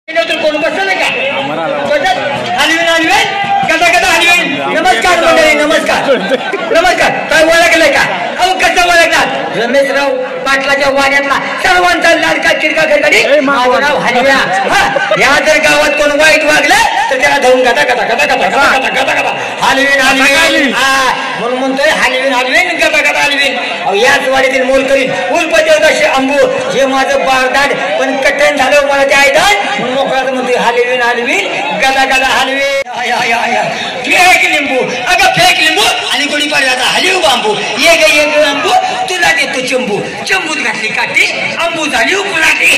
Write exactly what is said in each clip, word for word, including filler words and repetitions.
कोण बसलं का हलवेन हलवेन कसा कसा हलवेन. नमस्कार मंडळी, नमस्कार नमस्कार. काय ओळखलंय का? अहो कसं ओळखणार? रमेशराव पाटलाच्या वाड्यातला सर्वांचा लाडका चिरका खडखडी माझं नाव हलव्या. या जर गावात कोण वाईट वागलं तर त्याला धरून गदा गदा गदा गदा गदा गदा गदा हलवेन हलवेन. हा म्हणून म्हणतोय हलवेन हलवेन गदा गदा हलवेन. अहो याच वाडीतील मोल करीन उल्पदेवदाशी अंबू हे माझं बारदाड पण कठीण झालं मला ते ऐकतात म्हणून मोकळा म्हणतोय हलवेन हलवेन गदा गदा हलवेन. फेक लिंबू अगं फेक लिंबू आणि कोणी पाडला हलीव बांबू ये ग ये ग अंबू तुला देतो चंबू चंबूत घातली काठी अंबू झाली उपलाटी.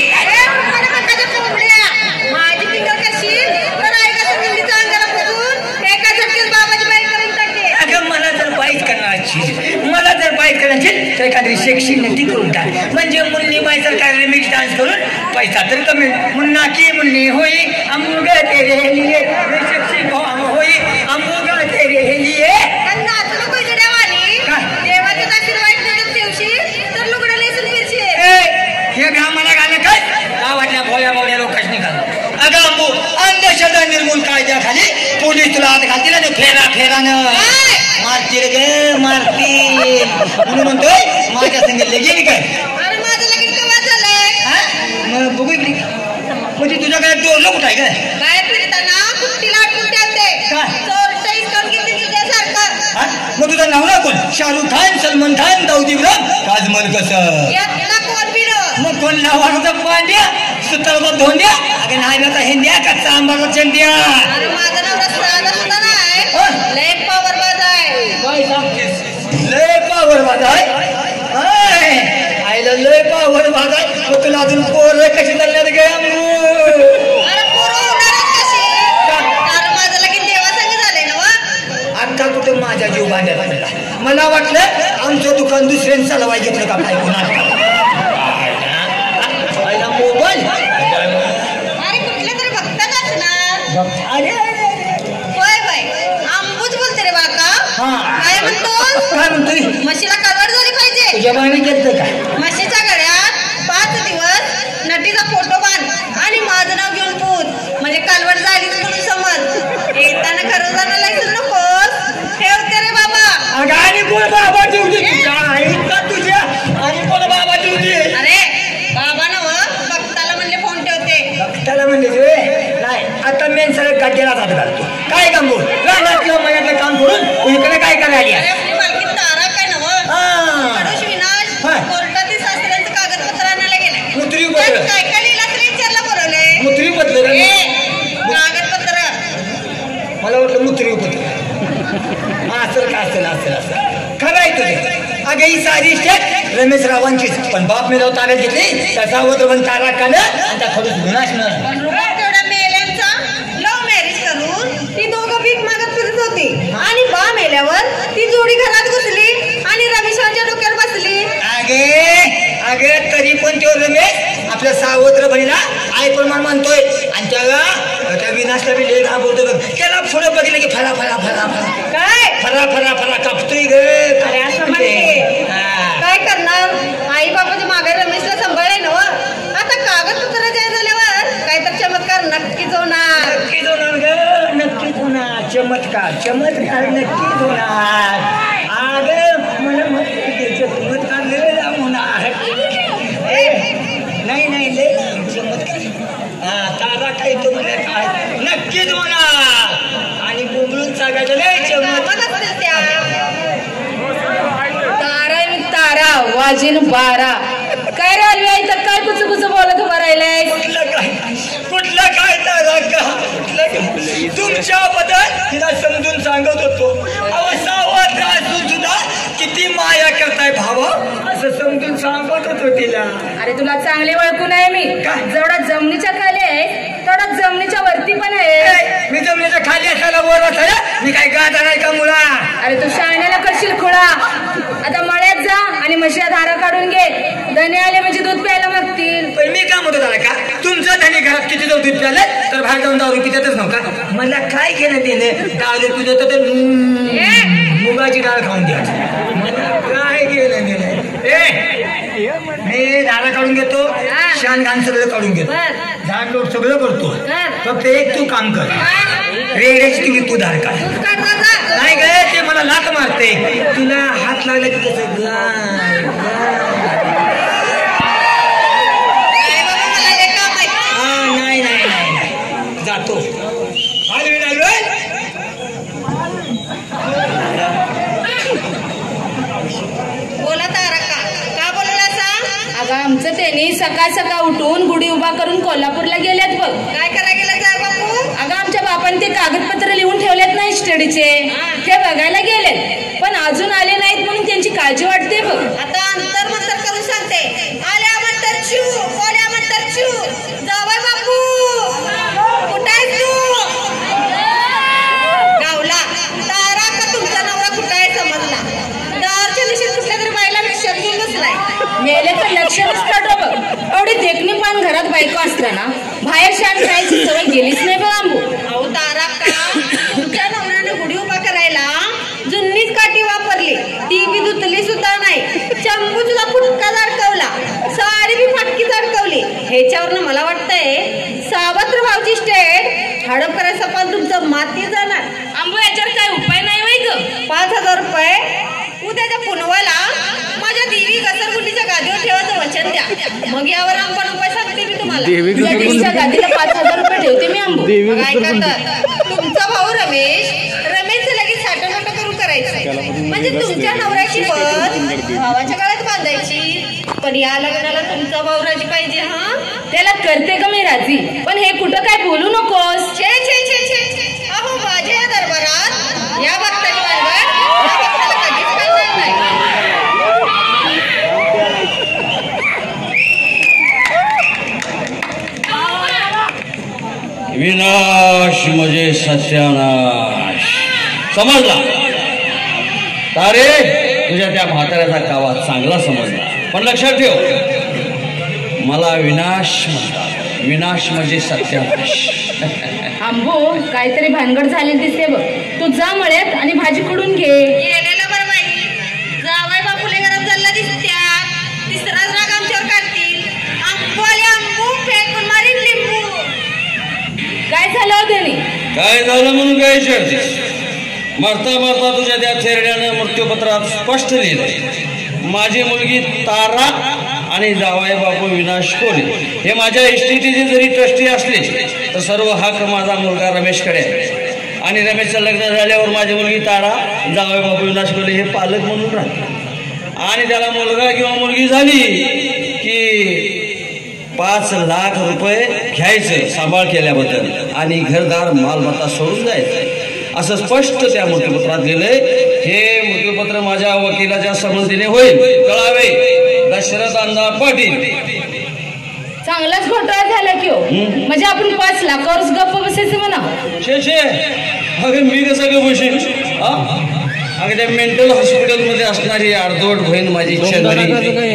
माझी फिंगर करशील तर ऐका संगीचा अंगाला पुसून एका झटकेत बाबाची बाई करून टाकते. अगं मला जर बाईट करण्याची मला जर बाईट करायची तर एखादी सेक्सी नटी करून टाक म्हणजे मुन्नी बाई सरकार रिमिक्स डान्स करून पैसा तर कमी. मुन्ना की मुन्नी होई अंबू ग तेरे लिए सेक्सी होई अंबू ग तेरे लिए. त्यांना असं नको जड्यावानी देवाचे आशीर्वाद देत ठेवशील तर लुगडं लेसून फिरशील. हे घामाला घालणं काय गावातल्या भोळ्या भोळ्या लोकांनी घालणं. अगं अंबू अंधश्रद्धा निर्मूल कायद्याखाली पोलीस तुला हात घालतील आणि फेरा फेरानं मारतील ग मारतील म्हणून म्हणतोय माझ्या संग लगीन काय. अरे माझं लगीन केव्हा झालंय? मग बघू म्हणजे तुझ्याकडे डोरलं कुठं आहे का? बाहेर फिरताना कुट्टीला अडकून ठेवते चोरटं इस्कावून घेतली तुझ्यासारखं. मग तुझा नवरा कोण? शाहरुख खान, सलमान खान, दाऊद इब्राहिम, ताजमहल कसं? यातला कोण बिरो? मग कोण नावाचा पांड्या सुतारचा धोंड्या अगं नायनाचा हिंद्या का चांबाचा चंद्या? अरे माझं नाव साधा सुद्धा नाही लय पॉवर बाज आहे. काय सांगतेस? लय पावर बाज आहे. आईला लय पावर बाज आहे. मग तुला अजून पोर कशी चालल्यात गे अंबू? अरे पोरं होणारच कशी? अरे माझं लगीन देवासंग झालंय ना वा. आता कुठं माझा जीव बांधायला लागला. मला वाटलं आमचं दुकान दुसऱ्याने चालवाय घेतलं का काय कोणा मोबाईल. अरे कुठल्या तरी भक्तात असणार. अरे होय बाय आंबूच बोलते रे बाका. काय म्हणतोस? काय म्हणतोय? म्हशीला कलवड झाली पाहिजे. तुझ्या बाईने केलं का? म्हशीच्या गळ्यात पाच दिवस नटीचा फोटो बांध आणि माझं नाव घेऊन पूज म्हणजे कालवड झालीच म्हणून समज. येताना खरं जाणं लायचं नकोस. ठेवते रे बाबा. अगं आणि कोण बाबा ठेवते तुझ्या तुझ्या आणि कोण बाबा ठेवते? अरे बाबा नव भक्ताला म्हणले फोन ठेवते. भक्ताला म्हणले नाही आता मेन सगळं गाड्याला हात घालतो. काय काम बोल रानातलं मनातलं काम करून इकडे काय करायला? अरे आपली मालकी तारा काय नव कडूश विनाश कोर्टातील सासऱ्यांचं कागदपत्र आणायला गेले. मुत्री पत्र काय काय लिहिला तरी विचारला बोलवले. मुत्री पत्र कागदपत्र मला वाटलं मुत्री पत्र असेल का असेल असेल असेल खरं आहे तुझे. अगं ही सारी स्टेट रमेश रावांचीच पण बाप मी राव ताब्यात घेतली त्याचा वत्र पण तारा काढ आणि त्या खडूस गुन्हाच पण तेवढ्या मेल्यांचा लव्ह मॅरेज करून ती दोघं भीक मागत फिरत होती आणि बा मेल्यावर ती जोडी घरात घुसली आणि रमेशांच्या डोक्यावर बसली. अगे अगे तरी पण तो रमेश आपल्या सावत्र बहिणीला आई प्रमाण मानतोय आणि त्याला त्या विनाशला बी लेख बोलतो बघ. त्याला पुढे बघितलं की फरा फरा फरा फरा काय फरा फरा फरा कापतोय ग. अरे असं म्हणते काय करणार? आई बाबाच्या मागे रमेशला सांभाळले ना. आता कागदपत्र जय झाल्यावर काहीतरी चमत्कार नक्कीच होणार. नक्कीच होणार ग नक्कीच होणार. चमत्कार चमत्कार नक्कीच होणार. अगं मला म्हणते चमत्कार लय होणार. नाही नाही लय चमत्कार तारा काही तो म्हणजे काय नक्कीच होणार आणि बोंबलून सांगायचं लय चमत्कार. तारा तारा वाजीन बारा काय राहिली आई तर काय कुच कुच बोलत उभं राहिलंय. कुठलं काय कुठलं काय तारा का कुठलं काय तुमच्याबद्दल तिला समजून सांगत होतो. अवसावत असून सुद्धा किती माया करताय भावा असं समजून सांगत होतो तिला. अरे तुला चांगले ओळखून आहे मी. जेवढा जमिनीच्या खाली आहे तेवढा जमिनीच्या वरती पण आहे. मी जमिनीच्या खाली असायला वर असायला मी काय गाता नाही का मुला? अरे तू शाळेला करशील खुळा. आता मळ्यात जा आणि म्हशीला धारा काढून घे. धने आले म्हणजे दूध प्यायला मागतील. पण मी काय म्हणतो का तुमचं धने घरात किती जाऊ दूध प्यायलं तर बाहेर जाऊन दारू पितातच नव्हता. मला काय घेणं देणं दारू पित तर मुगाची डाळ खाऊन द्या. मला काय घेणं देणं. ए मी दारा काढून घेतो, शान घाण सगळं काढून घेतो, झाड लोट सगळं करतो. फक्त एक तू काम कर, रेड्याची तुम्ही तू धार काढ. नाही गे ते मला लाक मारते, तुला हात लागला की कसं नाही नाही नाही जातो. हलवेल हलवेल बोला तारका, का बोलला सांग. अगं आमचं त्यांनी सकाळ सकाळ उठून गुढी उभा करून कोल्हापूरला गेल्यात बघ. काय करायला गेला जाय बापू. अगं आमच्या बापाने ते कागदपत्र लिहून ठेवलेत ना स्टडीचे, ते बघायला गेलेत पण अजून आले नाहीत म्हणून त्यांची काळजी वाटते बघ. आता अंतर मंतर करून सांगते, आल्या म्हणतात चिव, बोल्या म्हणतात चिव. जावय बापू कुठं आहे तू. गावला तारा का तुमचा नवरा कुठं आहे समजला. दारच्या दिवशी कुठल्या तरी बाईला रिक्षात घेऊन बसलाय. मेले तर लक्ष नसतं बघ. एवढी देखणी पान घरात बायको असताना बाहेर शान खायची सवय गेलीच नाही बघ आंबू. अहो तारा का तुमच्या नवऱ्याने गुढी उभा करायला जुन्नीच काठी वापरली, ती बी धुतली सुद्धा नाही. चंबू तुझा फुटका अडकवला, साडी बी फाटकीच अडकवली. ह्याच्यावरनं मला वाटतंय सावत्र भावची स्टेट हडप करायचा पण तुमचं माती जाणार. आंबू याच्यावर काय उपाय नाही वय ग. पाच हजार रुपये उद्याच्या पुनवाला माझ्या देवी घसरगुंडीच्या गादीवर ठेवायचं वचन द्या, मग यावर आपण उपाय सांगते मी तुम्हाला. तुझ्या देवीच्या गादीला पाच हजार रुपये ठेवते मी आंबू. काय करतात तुमचा भाऊ रमेश, रमेशचं लगेच साठवण करून करायचं म्हणजे तुमच्या नवऱ्याची पद भावाच्या काळात बांधायची. पण या लग्नाला तुमचा भाऊ राजी पाहिजे. हा त्याला करते का मी राजी, पण हे कुठं काय बोलू नकोस. छे छे छे छे अहो माझ्या या दरबारात या भक्ताची वानवड या भक्ताला कधीच कळणार नाही. विनाश म्हणजे सत्यानाश, समजला. तारे तुझ्या त्या म्हाताऱ्याचा कावा चांगला समजला, पण लक्षात ठेव मला विनाश म्हणतात. विनाश म्हणजे सत्यानाश. आंबो काहीतरी भानगड झाली दिसते बघ. तू जा मळ्यात आणि भाजी कडून घे. गेलेला बरं बाई, जावाय बापूले गरम झाला दिसत्या. तिसराच राग आमच्यावर काढतील. आंबू आले आंबू फेकून मारीन लिंबू. काय झालं हो त्याने. काय झालं म्हणून काय विचारतेस. मरता मरता तुझ्या त्या थेरड्यानं मृत्यूपत्रात स्पष्ट लिहिलंय माझी मुलगी तारा आणि जावाई बापू विनाश कोले हे माझ्या इस्टेटीचे जरी ट्रस्टी असले तर सर्व हक्क माझा मुलगा रमेशकडे आहे. आणि रमेशचं लग्न झाल्यावर माझी मुलगी तारा जावाई बापू विनाश कोले हे पालक म्हणून राहते. आणि त्याला मुलगा किंवा मुलगी झाली की पाच लाख रुपये घ्यायचं सांभाळ केल्याबद्दल आणि घरदार मालमत्ता सोडून जायचं असं स्पष्ट त्या मृत्यूपत्रात लिहिलंय. हे मृत्यूपत्र माझ्या वकिलाच्या संमतीने होईल, कळावे. दशरथ अण्णा पाटील. चांगलाच घोटाळा झाला की हो. म्हणजे आपण पाच लाखावरच गप्प बसायचं म्हणा. छे छे अगं मी कसं ग बसेल. अगं त्या मेंटल हॉस्पिटलमध्ये असणारी अर्धवट बहीण माझी चंद्री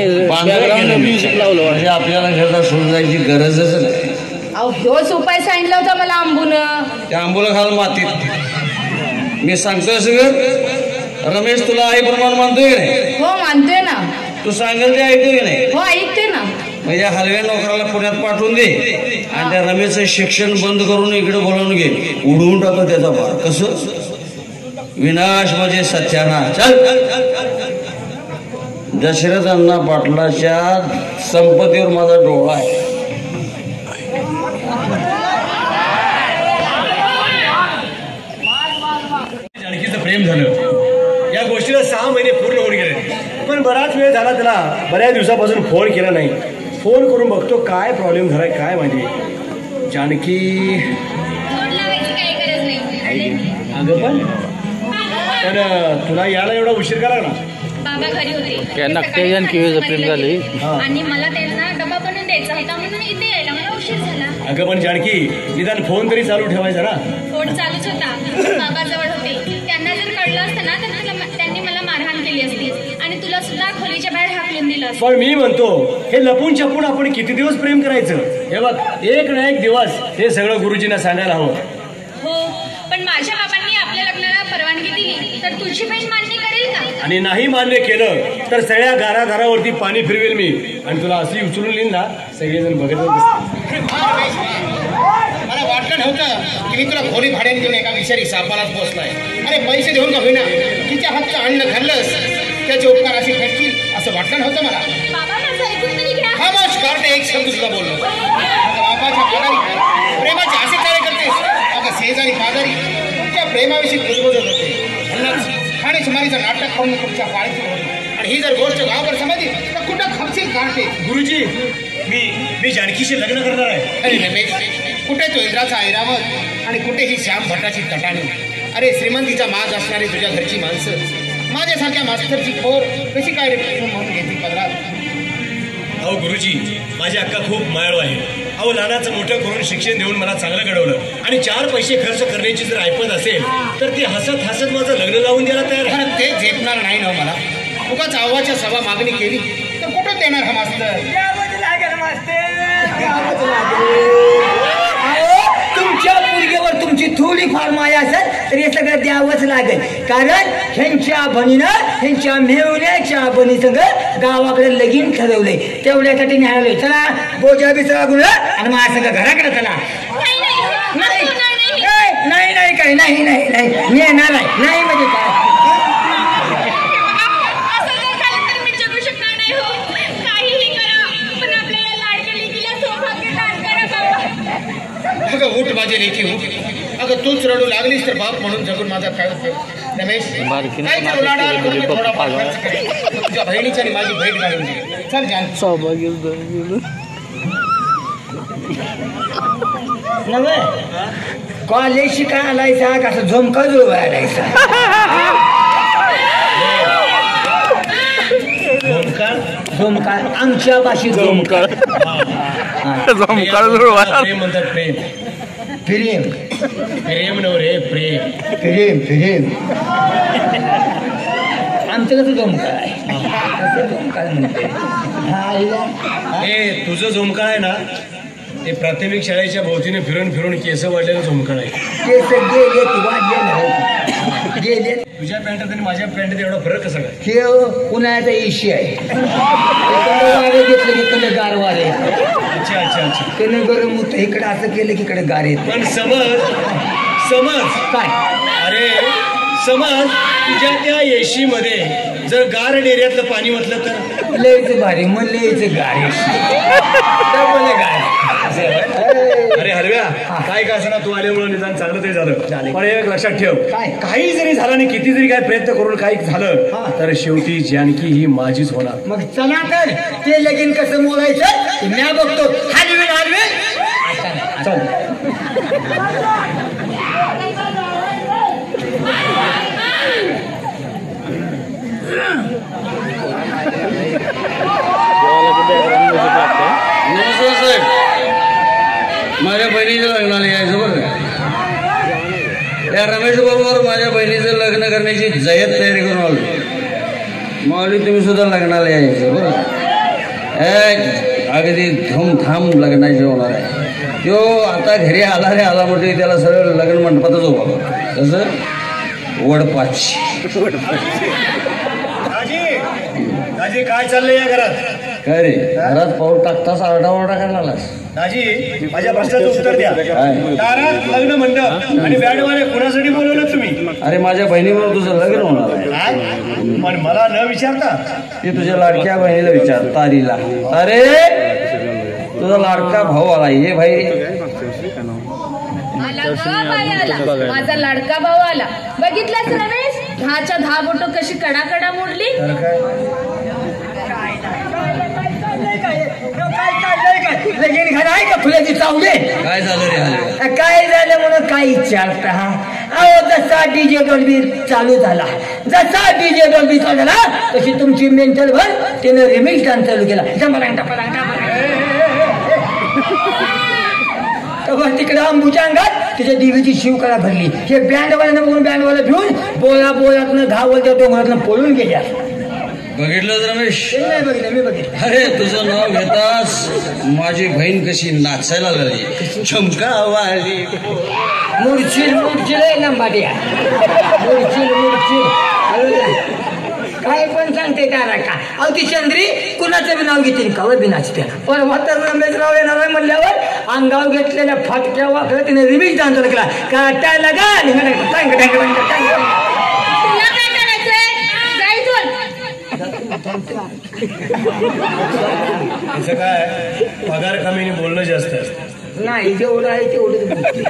म्हणजे आपल्याला घरदार सोडून जायची गरजच नाही. अहो ह्योच उपाय सांगितला होता मला आंबूनं. त्या आंबूला घाल मातीत. मी सांगतोय सगळं. रमेश तुला आई प्रमाण मानतोय की नाही. हो मानतोय ना. तू सांगेल ते ऐकतोय की नाही. हो ऐकते ना. म्हणजे हलव्या नोकराला पुण्यात पाठवून दे आणि त्या रमेशचं शिक्षण बंद करून इकडे बोलावून घे. उडवून टाकतो त्याचा भार. कसं. विनाश म्हणजे सत्यानाश. चल. दशरथ अण्णा पाटलाच्या संपत्तीवर माझा डोळा आहे. जानकीचं प्रेम झालं या गोष्टीला सहा महिने पूर्ण होऊन गेले, पण बराच वेळ झाला त्याला बऱ्याच दिवसापासून फोन केला नाही. फोन करून बघतो काय प्रॉब्लेम झालाय काय माहिती. जानकी अगं पण तर तुला यायला एवढा उशीर करा ना. बाबा घरी होते नक्की जानकी प्रेम झाली आणि मला त्यांना डबा बनवून द्यायचा होता म्हणून इथे यायला मला उशीर झाला. अगं पण जानकी निदान फोन तरी चालू ठेवायचा ना. फोन चालूच होता. बाबा जवळ होते. त्यांना जर कळलं असतं ना तर तुला त्यांनी मला मारहाण केली असती आणि तुला सुद्धा खोलीच्या बाहेर हाकलून दिलं असतं. पण मी म्हणतो हे लपून छपून आपण किती दिवस प्रेम करायचं. हे बघ एक ना एक दिवस हे सगळं गुरुजींना सांगायला हवं. हो, पण माझ्या बाबांनी आपल्या लग्नाला परवानगी दिली तर तुझी बहीण मान्य करेल का? आणि नाही मान्य केलं तर सगळ्या घराघरावरती पाणी फिरवेल मी आणि तुला अशी उचलून येईल ना सगळेजण बघत मला वाटलं नव्हतं की मी तुला खोली भाड्याने देऊन एका विषारी सापालाच पोचलाय. अरे पैसे देऊन का होईना तिच्या हातचं अन्न खाल्लंस त्याचे उपकार असे फेटतील असं वाटलं नव्हतं मला. बाबा माझं ऐकून तरी घ्या. हा मग कार्ट एक शब्द सुद्धा बोललो. बापाच्या पादारी प्रेमाचे असे कार्य करतेस. आता शेजारी पाजारी तुमच्या प्रेमाविषयी कुजबुजत होते. ठाणे सुमारीचं नाटक खाऊन तुमच्या पाळीचं होतं आणि ही जर गोष्ट गावभर समजली तर कुठं खपशील काढते. गुरुजी मी मी जानकीशी लग्न करणार आहे. अरे रमेश, कुठे तो इंद्राचा ऐरावत आणि कुठे ही श्याम भट्टाची तटाणी. अरे श्रीमंतीचा माज असणारी तुझ्या घरची माणसं माझ्यासारख्या मास्तरची खोर कशी काय रे म्हणून घेतली पदरात. अहो गुरुजी माझी अक्का खूप मायाळू आहे. अहो लहानाचं मोठं करून शिक्षण देऊन मला चांगलं घडवलं आणि चार पैसे खर्च करण्याची जर ऐपत असेल तर ती हसत हसत माझं लग्न लावून द्यायला तयार. खरं ते झेपणार नाही ना मला. उगाच आव्हाच्या सभा मागणी केली तर कुठं देणार हा मास्तर. तुमच्या मुलगीवर तुमची थोडी फार माया असेल तर हे सगळं द्यावंच लागेल. कारण ह्यांच्या बनीनं ह्यांच्या मेवण्याच्या बनी सगळं गावाकडे लगीन ठरवलंय. तेवढ्यासाठी न्यायालय चला बोजा बिसरा गुळ आणि माझ्या सगळं घराकडे चला. नाही नाही नाही काही नाही नाही नाही मी येणार नाही नाही म्हणजे काय अगं उठ माझे लेखी उठ. अगं तूच रडू लागलीस तर बाप म्हणून जगून माझा काय उपयोग. रमेश काय तर उलाढाल करून मी थोडाफार खर्च करेन. तुझ्या बहिणीची आणि माझी भेट घालून दे. चल जान नव्हे कॉलेज शिकाय आलायचा कसं झोमका जुळवा आलायचा. झोमकार झोमकार आमच्या भाषेत झोमकार झोमकार जुळवा प्रेम म्हणतात. प्रेम प्रेम प्रेम नव रे प्रेम प्रेम प्रेम आमचं कसं झोमकार आहे कसं झोमकार म्हणते. हे तुझं झोमकार आहे ना ते प्राथमिक शाळेच्या भोवतीने फिरून फिरून केस वाढलेलं झोमकार आहे. केस गेले की वाढले गेले. तुझ्या पॅन्टात आणि माझ्या पॅन्टात एवढा फरक कसा काय. हे उन्हाळ्याचा इशी आहे. वारे घेतलं की इकडे गार वारे. अच्छा अच्छा अच्छा. त्यानं गरम होतं इकडे असं केलं की इकडे गार येत. पण समज समज काय अरे समज तुझ्या त्या एशी मध्ये जर गार डेऱ्यातलं पाणी म्हटलं तर लयच भारी मग लयच गार गार. अरे हरव्या काय का असं ना तू आल्यामुळे निदान चांगलं तरी झालं. पण एक लक्षात ठेव काय? काही जरी झालं आणि किती जरी काय प्रयत्न करून काही झालं तर शेवटी जानकी ही माझीच होणार. मग चला तर ते लगीन कसं मोलायचं मी बघतो. हलवेल हलवेल चल. नमस्कार साहेब, माझ्या बहिणीच्या लग्नाला यायचं बरं. या रमेश बरोबर माझ्या बहिणीचं लग्न करण्याची जय्यत तयारी करून आलो. माऊली तुम्ही सुद्धा लग्नाला यायचं बरं. एक अगदी धूमधाम लग्नाची होणार आहे. तो आता घरी आला रे आला म्हणजे त्याला सरळ लग्न मंडपातच उभा तसं वडपाची. दाजी काय चाललंय या घरात. काय रे घरात पाऊल टाकतास आरडा ओरडा करायलास. दाजी माझ्या प्रश्नाचं उत्तर द्या. दारात लग्न मंडप आणि बँडवाले कुणासाठी बोलवलं तुम्ही. अरे माझ्या बहिणीबरोबर तुझं लग्न होणार आहे. पण मला न विचारता. ते तुझ्या लाडक्या बहिणीला विचार तारीला. अरे तुझा लाडका भाऊ आला ये भाई. माझा लाडका भाऊ आला. बघितलास रमेश दहाच्या दहा बोटो कशी कडाकडा मोडली. लगीन घर आहे का फुलाची चावले. काय झालं रे. काय झालं म्हणून काय विचारता. अहो जसा डीजे डॉल्बी चालू झाला जसा डीजे डॉल्बी चालू झाला तशी तुमची मेंटल भर त्यानं रिमिक्स डान्स चालू केला. तिकडे अंबूच्या अंगात तिच्या देवीची शिवकला भरली. हे बँडवाल्यानं बघून बँडवाला भिवून बोला बोलातनं दहा वरच्या डोंगरातनं पळून गेल्या. बघितलं रमेश? नाही बघितलं, मी बघितलं. अरे तुझं नाव घेताच माझी बहीण कशी नाचायला लागली, चमकावाली. मुडचिल मुडचिल आहे लंबाट्या, मुडचिल मुडचिल. काय पण सांगते का का? अहो ती चंद्री कुणाचं बी नाव घेते कवर बी नाचते. पण म्हातार रमेशराव येणार आहे म्हणल्यावर अंगाव घेतलेल्या फाटक्या वाकड्या तिने रिमिक्स डान्स केला. काटायला गा असं काय पगार कमी बोलणं जास्त असतं. नाही जेवढं आहे तेवढं.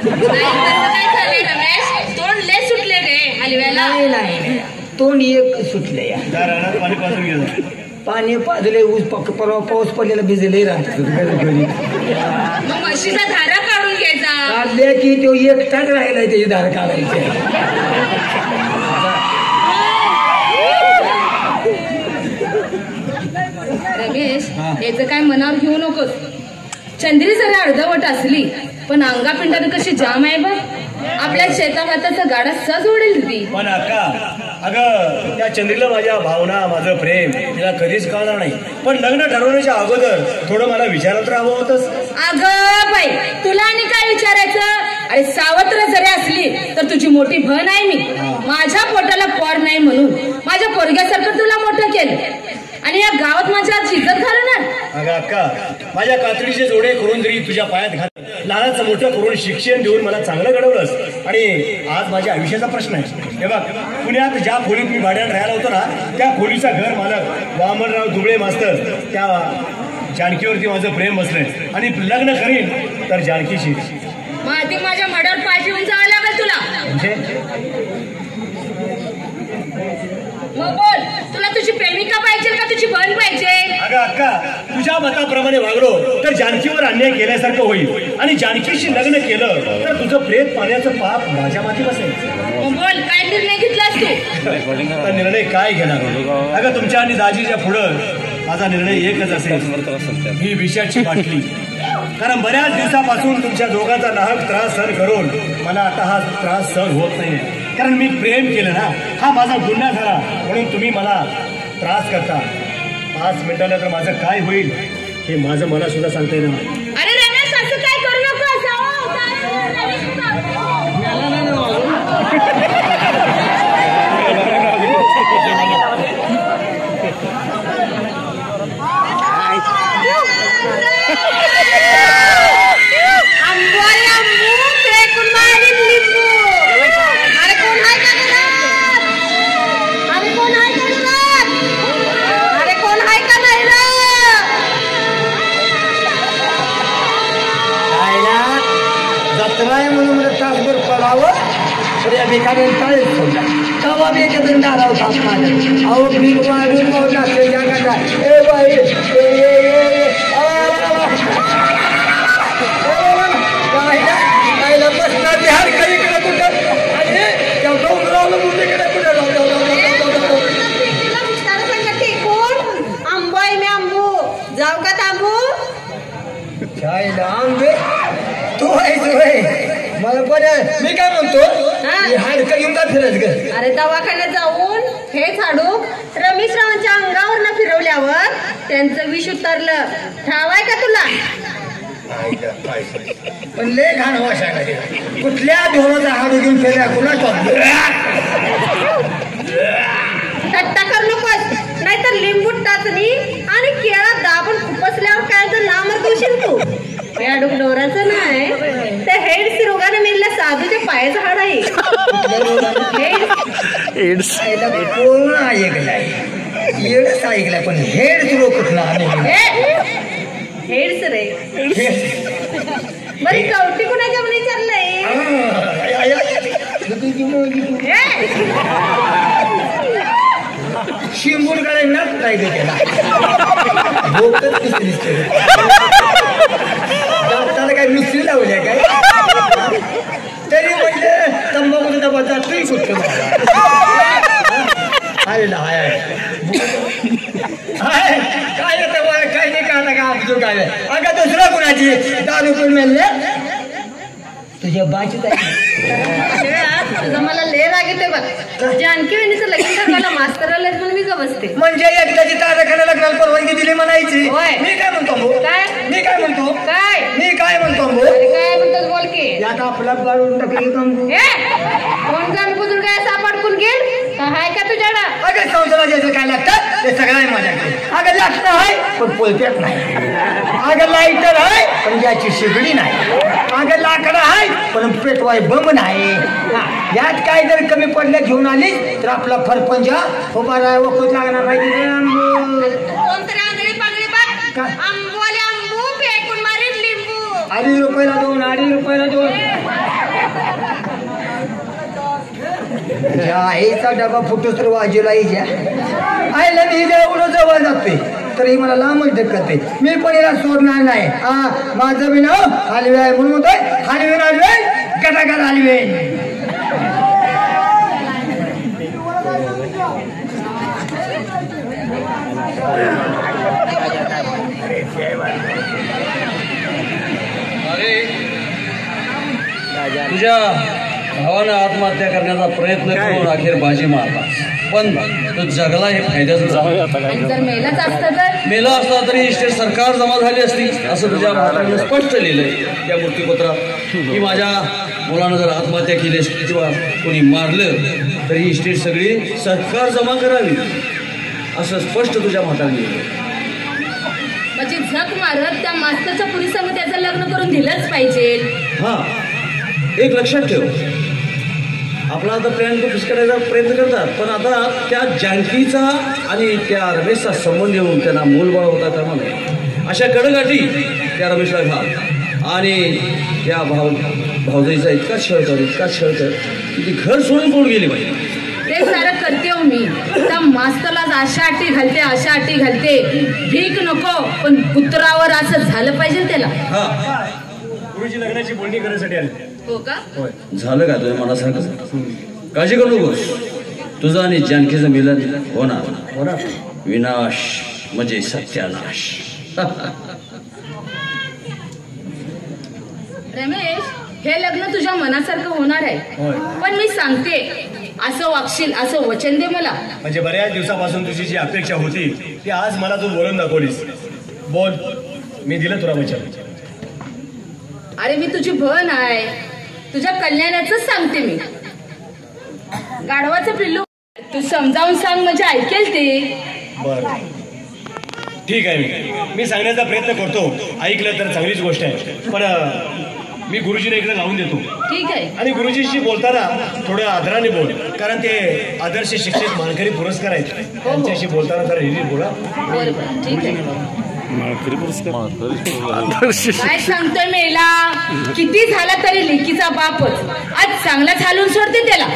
तोंड लय सुटले रे हलव्याला. नाही नाही तोंड एक सुटले. या रानात पाणी पाजून गेलं, पाणी पाजले, ऊस पक्क परवा पाऊस पडलेला भिजले राहत. मग म्हशीचा धारा काढून घ्यायचा. काढले की तो एकटाच राहिलाय त्याची धार काढायची. रमेश याचं काय मनावर घेऊ नकोस. चंद्री जरा अर्धवट असली पण अंगापिंडाने कशी जाम आहे बघ. आपल्या शेताभाताचा गाडा सहज ओढेल ती. पण अक्का अगं त्या चंद्रीला माझ्या भावना माझं प्रेम तिला कधीच कळणार नाही. पण लग्न ठरवण्याच्या अगोदर थोडं मला विचारत राहावं होतंच. अगं बाई तुला आणि काय विचारायचं. अरे सावत्र जरी असली तर तुझी मोठी बहीण आहे मी. माझ्या पोटाला पोर नाही म्हणून माझ्या पोरग्यासारखं तुला मोठं केलं आणि या गावात माझ्या आज इज्जत घालणार. अगं अक्का माझ्या कातडीचे जोडे करून जरी तुझ्या पायात घाल, लहानाचं मोठं करून शिक्षण देऊन मला चांगलं घडवलंस. आणि आज माझ्या आयुष्याचा प्रश्न आहे. हे बघ पुण्यात ज्या खोलीत मी भाड्यानं राहायला होतो ना त्या खोलीचा घर मालक वामनराव दुबळे मास्तर त्या जानकीवरती माझं प्रेम बसलंय आणि लग्न करीन तर जानकीशी. मग आधी माझ्या मड्यावर पाय ठेवून जावं लागेल तुला. म्हणजे मग बोल तुला तुझी प्रेमिका पाहिजे का तुझी बहीण पाहिजे. अगं अक्का तुझ्या मताप्रमाणे वागलो तर जानकीवर अन्याय केल्यासारखं होईल आणि जानकीशी लग्न केलं तर तुझं प्रेत पाण्याचं पाप माझ्या माथी बसेल. मग बोल काय निर्णय घेतलास तू. तर निर्णय काय घेणार. अगं तुमच्या आणि दाजीच्या पुढं माझा निर्णय एकच असेल, ही विषयाची बाटली. कारण बऱ्याच दिवसापासून तुमच्या दोघांचा नाहक त्रास सहन करून मला आता हा त्रास सहन होत नाही. कारण मी प्रेम केलं ना, हा माझा गुन्हा झाला म्हणून तुम्ही मला त्रास करता. पाच मिनिटानंतर माझं काय होईल हे माझं मला सुद्धा सांगता येईल. अरे रमेश असं काय करू नको. म्हणून मला तासभर पडावं तर या भिकाऱ्याने टाळीच सोडला. तेव्हा मी एखादं नाराव तास माझ्या अहो भीक वाढून मग जाते जगाचा. ए बाई कायला बसणार बिहार करीकडे कुठं आणि त्या डोंगरावलं मुलीकडे कुठं आंबो आहे मी आंबू जाऊ का तांबू. खायला आंबे तू आहे मला बरं. मी काय म्हणतो हाडकं घेऊन का फिरत ग. अरे दवाखान्यात जाऊन हे झाडू रमेशरावांच्या अंगावर न फिरवल्यावर त्यांचं विष उतरलं ठावाय का तुला. पण लय घाण वाशा कुठल्या ढोराचा हाडू घेऊन फिरल्या कुणा थट्टा करू नकोस नाहीतर लिंबू टाचणी आणि केळा दाबून खुपसल्यावर काय तर लांबर देशील तू. या डोराचं नाही त्या हेड्स रोगाने मिळल्या साधूच्या पायाचं हाड आहे. कोण ऐकलाय येडच ऐकलाय पण हेड्स रोग कुठला हेड्स रे. बरी कवटी कुणाच्या विचारलंय. शिंबून करायला ना काय त्याला दाताला काय मिस्त्री लावल्या काय तरी म्हणजे तंबाखूचा डबा जातोय कुठं आलेला हाय काय येतं काय नाही का का आपलं काय अगं दुसरा कुणाची दारू पण मिळले तुझ्या बाची काय तुझं मला लय राग येते बघ. जानकी वहिनीचं लगीन ठरवायला मास्तर आले म्हणून मी का बसते. म्हणजे एकदाची तारखाला लग्नाला परवानगी दिली म्हणायची. होय. मी काय म्हणतो भाऊ? काय मी काय म्हणतो काय मी काय म्हणतो भाऊ? अरे काय म्हणतात बोल की. यात आपला गाळून टाकली तंबू. हे कोण गाण कुठून काय सापडकून गेल काय का तुझ्याकडं. अगं संसाराला ज्याचं काय लागतं ते सगळं आहे माझ्याकडे. अगं लागतं आहे पण पोलत्यात नाही. अगं लाईटर आहे पण याची शिगडी नाही. अगं लाकडं आहे पण पेटवाय बंब नाही. यात काय जर कमी पडल्या घेऊन आली तर आपला फरपंजा उभा राहा वखूत लागणार नाही. कोणतरी आंधळी पागळी बघ. काय? आंबोले आंबू फेकून मारीन लिंबू. अडीच रुपयाला दोन अडीच रुपयाला दोन. आईचा डबा फुटो तर वाजेला हिच्या आईला मी हिच्या एवढं जवळ जाते तरी मला लांबच ढकलते. मी पण हिला सोडणार नाही. हा माझं बी नाव हलवे आहे म्हणून म्हणतोय हलवेन हलवे गटागट हलवेन. अरे तुझ्या भावानं आत्महत्या करण्याचा प्रयत्न करून अखेर बाजी मारला पण तो जगला हे फायद्याचं झालं. आणि जर मेलाच असतं तर मेला असता तरी इस्टेट सरकार जमा झाली असती असं तुझ्या भावानं स्पष्ट लिहिलंय त्या मृत्यूपत्रात की माझ्या मुलानं जर आत्महत्या केली असती किंवा कोणी मारलं तर ही इस्टेट सगळी सरकार जमा करावी असं स्पष्ट तुझ्या म्हातारने लिहिलं. म्हणजे झक मारत त्या मास्तरच्या पुरीसंग त्याचं लग्न करून दिलंच पाहिजे. हां एक लक्षात ठेव आपला आता प्लॅन तो फिक्स करायचा प्रयत्न करतात पण आता त्या जानकीचा आणि त्या रमेशचा संबंध येऊन त्यांना मूलबाळ होता कामा नये अशा कडगाठी त्या रमेशला घाल आणि त्या भाव भावजाईचा इतका छळ कर इतका छळ कर की ती घर सोडून कोण गेली पाहिजे. ते सारं करते हो मी. त्या मास्तरला अशा अटी घालते अशा अटी घालते भीक नको पण पुत्रावर असं झालं पाहिजे त्याला. हा गुरुजी लग्नाची बोलणी करण्यासाठी आले. हो का झालं का तुझ्या मनासारखं. काळजी करू नकोस तुझं आणि जानकीचं मिलन होणार होणार. विनाश म्हणजे सत्यानाश. रमेश हे लग्न तुझ्या मनासारखं होणार आहे होय. पण मी सांगते असं वागशील असं वचन दे मला. म्हणजे बऱ्याच दिवसापासून तुझी जी अपेक्षा होती ती आज मला तू बोलून दाखवलीस. बोल मी दिलं तुला वचन. अरे मी तुझी बहीण आहे तुझ्या कल्याणाचं सांगते मी. गाढवाचं पिल्लू तू समजावून सांग म्हणजे ऐकेल ते. बर ठीक आहे मी मी सांगण्याचा प्रयत्न करतो. ऐकलं तर चांगलीच गोष्ट आहे पण मी गुरुजीने इकडे लावून देतो. ठीक आहे. आणि गुरुजीशी बोलताना थोडं आदराने बोल कारण ते आदर्श शिक्षक मानकरी पुरस्कार आहेत त्यांच्याशी बोलताना जरा हिरी बोला. बरं बरं ठीक आहे. काय सांगतोय मेला किती झाला तरी लेकीचा बापच आज चांगला चालून सोडते त्याला.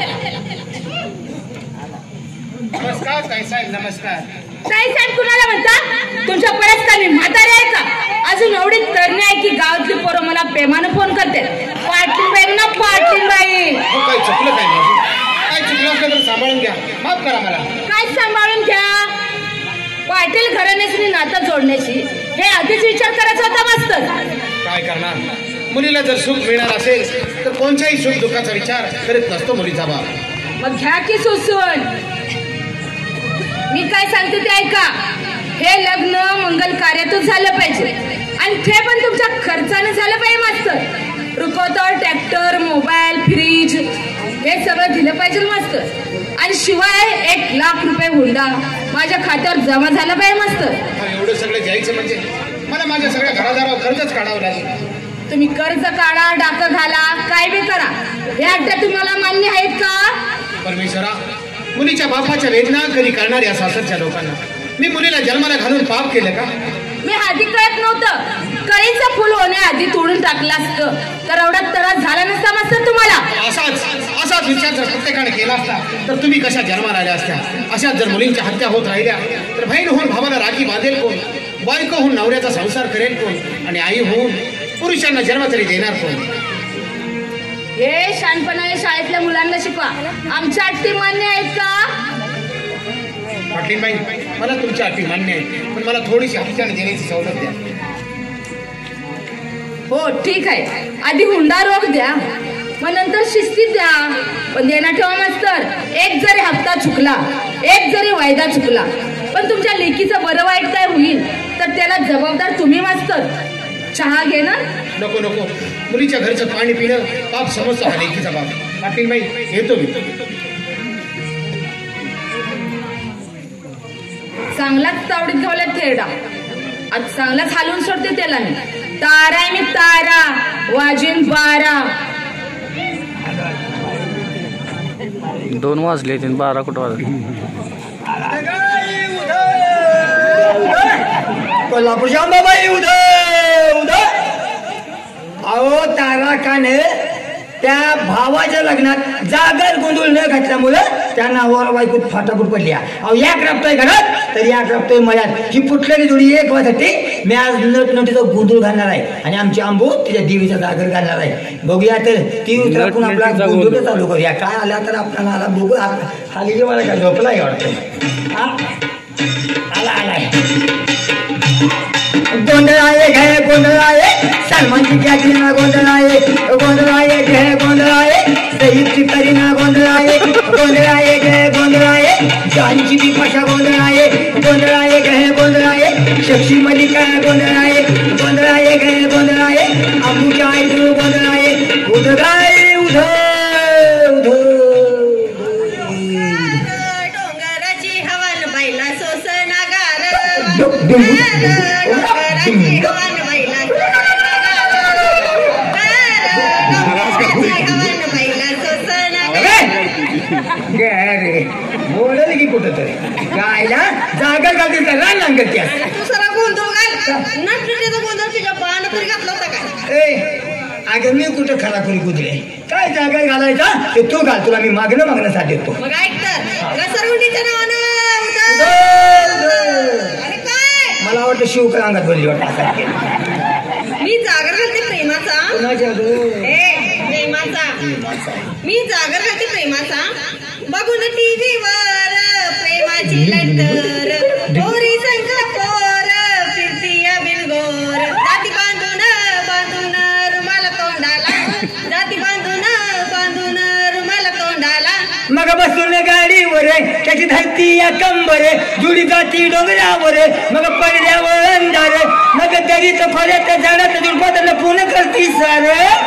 नमस्कार ताई साहेब नमस्कार. ताई साहेब कुणाला म्हणता तुमच्या परत का मी म्हातारी आहे का. अजून एवढी तरणी आहे की गावातली पोरं मला प्रेमानं फोन करते पाटील बाई ना पाटील बाई. काय चुकलं काय माझं काय चुकलं असलं तर सांभाळून घ्या माफ करा मला. काय सांभाळून घ्या. पाटील घराण्याची नातं जोडण्याची हे आधीच विचार करायचा होता मास्तर. काय करणार मुलीला जर सुख मिळणार असेल तर कोणत्याही सुख दुःखाचा विचार करीत नसतो मुलीचा बाप. मग घ्या की सुसून. मी काय सांगते ते ऐका. हे लग्न मंगल कार्यातच झालं पाहिजे आणि ते पण तुमच्या खर्चानं झालं पाहिजे मास्तर. रुकवतर ट्रॅक्टर मोबाईल फ्रीज हे सगळं दिलं पाहिजे मास्तर. आणि शिवाय एक लाख रुपये हुंडा माझ्या खात्यावर जमा झाला पाहिजे मास्तर. एवढं सगळं द्यायचं म्हणजे मला माझ्या सगळ्या घरादारावर कर्जच काढावं लागेल. तुम्ही कर्ज काढा डाकं घाला काय बी करा हे अड्डा तुम्हाला मान्य आहेत का. परमेश्वरा मुलीच्या बापाच्या वेदना कधी करणार या सासरच्या लोकांना मी मुलीला जन्माला घालून पाप केलं का. मी आधी कळत नव्हतं. कळीचं फुल होण्याआधी तोडून टाकलं असतं तर एवढा त्रास झाला नसता मास्तर तुम्हाला. असाच असाच विचार जर प्रत्येकाने केला असता तर तुम्ही कशा जन्माला आल्या असत्या. अशाच जर मुलींच्या हत्या होत राहिल्या तर बहीण होऊन भावाला राखी बांधेल कोण. बायको होऊन नवऱ्याचा संसार करेल कोण आणि आई होऊन पुरुषांना जन्म तरी देणार कोण. हे शानपणाने शाळेतल्या मुलांना शिकवा. आमच्या अटी मान्य आहेत का. पाटीलबाई मला तुमच्या अटी मान्य आहे पण मला थोडीशी हत्याने देण्याची सवलत द्या. हो ठीक आहे आधी हुंडा रोख द्या शिस्तीत द्या, पण देणं ठेवा मास्तर. एक जरी हप्ता चुकला, एक जरी वायदा चुकला, पण तुमच्या लेकीचं बरं वाईट काय होईल तर त्याला जबाबदार तुम्ही मास्तर. चहा घे ना. नको नको, मुलीच्या घरचं पाणी पिणं बाप समजतो हा लेकीचा बाप. पाटील बाई येतो मी. चांगलाच तावडीत घावला थेरडा, आज चांगलाच हालून सोडते त्याला मी. तारा मी तारा वाजून बारा. दोन वाजले तीन बारा कुठं वाजले. कोल्हापूर अंबाबाई उदय उदय. अहो तारा काने त्या भावाच्या लग्नात जागर गोंधळ न घातल्यामुळं त्या नावावर बायकोत फाटाफूट पडली. अहो या क्राफ्टोय घरात तर या क्राफ्टोय मळ्यात. ही फुटलेली जोडी एक वाजती मी आज नट नटीचा गोंधळ घालणार आहे आणि आमची आंबू तिच्या देवीचा जागर घालणार आहे. बघूया तर ती उतरापून आपला गोंधळ चालू करूया. काय आला तर आपल्याला आला बघू. खाली मला काय झोपलाय वाटतं. हा आला आलाय. गोंधळ आहे घे गोंधळ आहे सलमानची कॅटरीना गोंधळ आहे. गोंधळ आहे घे गोंधळ आहे सईदची करीना गोंधळ आहे. गोंधळ आहे घे गोंधळ आहे जानची बिपाशा गोंधळ आहे. गोंधळ आहे घे गोंधळ आहे शक्षी मलिका गोंधळ आहे. गोंधळ आहे घे गोंधळ आहे अबूच्या आई गोंधळ आहे. उधळ आहे उधळ डोंगराची हवन बैला सोसनागार. बोलल की कुठं तरी गायला जागर घालते का रान नांगरते. तू सरा गोंधळ घाल. नटनटीचा गोंधळ तुझ्या बाण तरी घातला होता काय? अगं मी कुठं खरा करू कुदरे. काय जागर घालायचा ते तू घाल. तुला मी मागणं मागण्यासाठी देतो. मग ऐक तर घसरगुंडीच्या नावानं अरे काय मला वाटतं शिवकर अंगात बोलली वाटतं. मी जागर घालते प्रेमाचा. ए प्रेमाचा मी जागर घालते प्रेमाचा. बघून टीव्हीवर प्रेमाची लटर गोरी संघ पोर फिरती बिलगोर. जाती बांधून बांधून रुमाला तोंडाला. जाती बांधून बांधून रुमाला तोंडाला. मग बसून गाडीवर त्याची धरती या कंबर जुडी जाती डोंगरावर मग पडद्यावर अंधार मग दरीत फळ्यात झाडात दुर्पात लपून करती सार.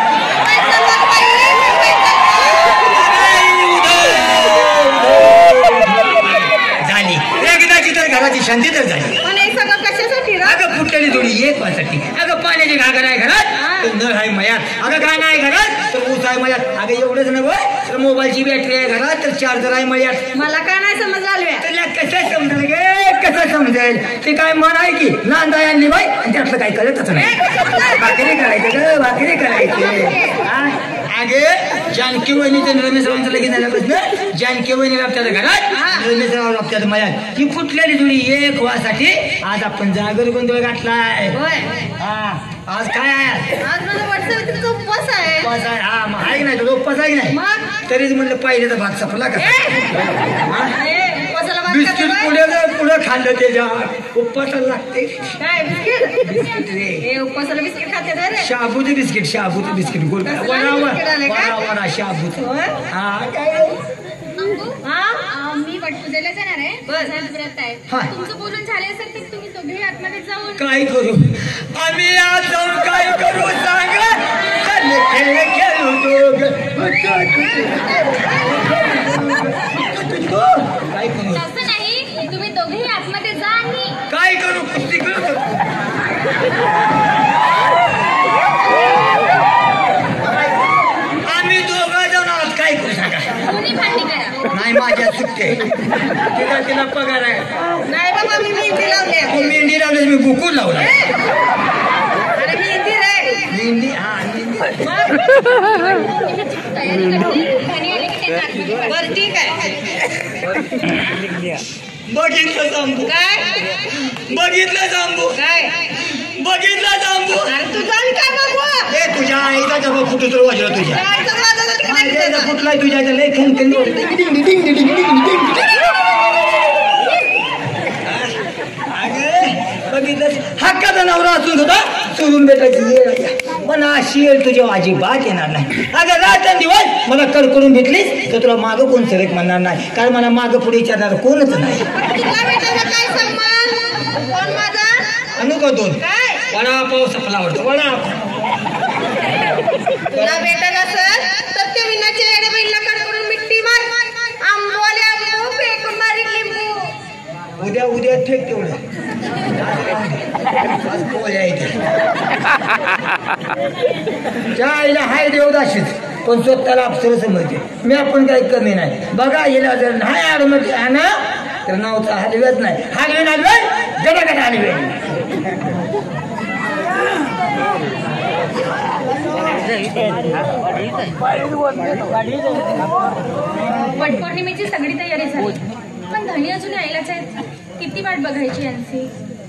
झाली एकदाची तर घराची शांती तर झाली. कशासाठी अगं फुटलेली जोडी एक वासाठी. अगं पाण्याची घागर आहे घरात तर नळ आहे मयात. अगं गाणं आहे घरात तर ऊस आहे मयात. अगं एवढंच नव्हे तर मोबाईलची बॅटरी आहे घरात तर चार्जर आहे मयात. मला काय नाही समज आलव्या. तुला कसं समजेल गे कसं समजेल. ते काय मन आहे की नांदा आणली बाई आणि त्यातलं काही कळतच नाही. भाकरी करायचं ग भाकरी करायची. अगे जानकी वहिनीचं रमेशरावांचं लगीन झाल्यापासून जानकी वहिनी राबत्यात घरात रमेशराव राबत्यात मयात. ही फुटलेली जोडी एक वासाठी आज आपण जागर गोंधळ घातलाय. हा आज काय आहे आज माझा वटसावित्रीचा उपवास आहे. उपवास आहे. हा मग आहे नाही तो उपवास आहे नाही तरीच म्हणलं पहिल्याचा भाग संपला का. बिस्किट पुढे पुढे खाल्लं त्याच्या उपवासाला लागते. काय बिस्किट हे उपवासाला बिस्किट खाते रे. शाबूचं बिस्किट शाबूचं बिस्किट गोल वडा वडा वडा शाबूचं. हा काय हा मी वटपूजेला जाणार आहे. माझं व्रत आहे. तुमचं बोलून झाले असेल तर तुम्ही दोघे आतमध्ये जाऊन काय करू. आम्ही आज जाऊन काय करू सांगा. खेळ खेळू काय करू. तसं नाही तुम्ही दोघेही आतमध्ये जा आणि काय करू कुस्ती करू. आम्ही दोघं जाऊन आहोत काय करू सांगा. कोणी भांडी करा. नाही माझ्या चुकते तिला तिला पगार आहे. नाही बाबा मी मेहंदी लावली. मेहंदी लावली मी बुकून लावला. अरे मेहंदी रे मेहंदी. हा मेहंदी तयारी करते. घरी आले की त्यांना आतमध्ये बरं ठीक आहे. बघितलं जांबू काय बघितलं जांबू काय बघितलं जांबू. अरे तू जाण काय बघू. ए तुझ्या आईचा जवळ कुठं तर वाजला तुझ्या जायचं माझं तर काय आईचा करायचं? कुठलाय तुझ्या लय खनखन बघितलं हक्काचा नवरा असून होता सोडून भेटायची वेळ आली. पण अशी वेळ तुझ्या अजिबात येणार नाही. अगं रात्र दिवस मला कडकडून भेटलीस तर तुला मागं कोण सरक म्हणणार नाही, कारण मला मागं पुढे विचारणार कोणच नाही. तुला भेटायला काय सन्मान? कोण माझा? आणू का दोन? काय? वडापाव सपला आवडतो वडापाव. तुला भेटत असेल तर ते विनाच्या येडे बहिणीला कडकडून मिट्टी मार. आंबोले आंबो फेकून मारीन लिंबू. उद्या उद्या ठेक तेवढं आज पोळ्या इथे आईला हाय देवदाशीच, पण स्वतःला अप्सर समजते. मी आपण काही कमी नाही. बघा हिला जर नाही आडमध्ये हा ना तर नावचा हलव्याच नाही. हलवे हलवे गडा गडा हलवे. वटपौर्णिमेची सगळी तयारी झाली, पण धनी अजून यायलाच आहेत. किती वाट बघायची यांची.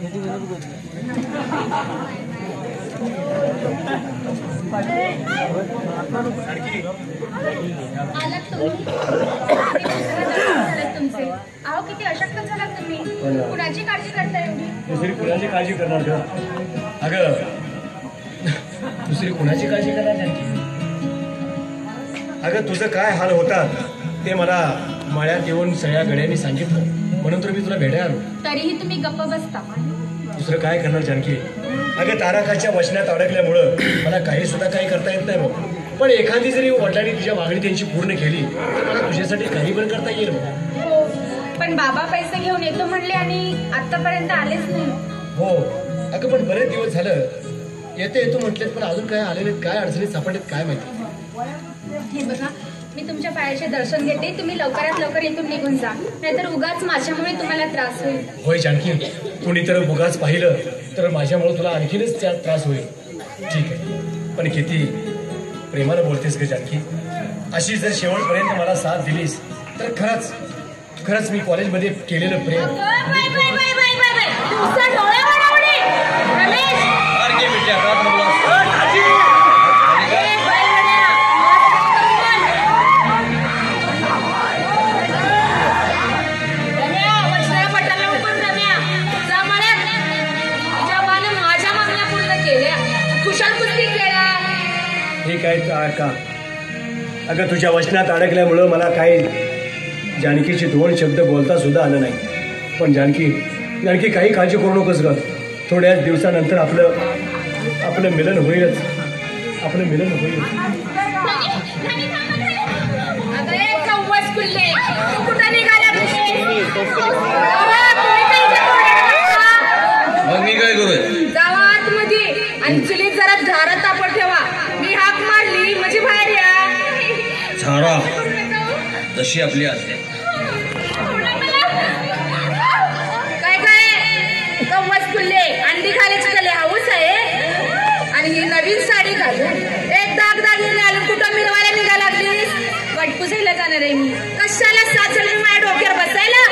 आलात तुम्ही? तुमचे अहो किती अशक्त झालात तुम्ही. कुणाची काळजी करताय एवढी? दुसरी कुणाची काळजी करणार का? अगं दुसरी कुणाची काळजी करणार त्यांची? अगं तुझं काय हाल होतात ते मला मळ्यात येऊन सगळ्या गड्यांनी सांगितलं, म्हणून तर मी तुला भेटायला आलो. तरीही तुम्ही गप्प बसता. दुसरं काय करणार जानकी? अगं तारकाच्या वचनात अडकल्यामुळं मला काही सुद्धा काही करता येत नाही बघ. पण एखादी जरी वडिलांनी तुझ्या मागणी त्यांची पूर्ण केली तर मला तुझ्यासाठी काही पण करता येईल बघ. हो, पण बाबा पैसे घेऊन येतो म्हणले आणि आतापर्यंत आलेच नाही. हो अगं पण बरेच दिवस झालं येते येतो म्हटलेत, पण अजून काय आलेले काय अडचणीत सापडलेत काय माहिती. हे बघा, मी तुमच्या पायाचे दर्शन घेते. तुम्ही लवकरात लवकर इथून निघून जा, नाहीतर उगाच माझ्यामुळे तुम्हाला त्रास होईल. होय जानकी, कुणी तर उगाच पाहिलं तर माझ्यामुळे तुला आणखीनच त्या त्रास होईल. ठीक आहे, पण किती प्रेमानं बोलतेस ग जानकी. अशी जर शेवटपर्यंत मला साथ दिलीस तर खरंच खरंच मी कॉलेजमध्ये केलेलं प्रेम. ठीक आहे का? अगं तुझ्या वचनात अडकल्यामुळं मला काही जानकीचे दोन शब्द बोलता सुद्धा आलं नाही. पण जानकी जानकी काही काळजी करू नकोस ग. थोड्याच दिवसानंतर आपलं आपलं मिलन होईलच. आपलं मिलन होईल. मग मी काय करू? जावा आतमध्ये आणि चुलीत जरा झारा तापड ठेवा. मी हाक मारली म्हणजे बाहेर या. झाडा जशी आपली असते. काय काय कव्वाच खुल्ले अंडी खाण्याची कले हाऊस आहे. आणि ही नवीन साडी घालून एक दाग दागिने घालून कुठं मिरवायला निघा लागलीस? वटपुजायला जाणार आहे मी. कशाला साचल मी माझ्या डोक्यावर बसायला?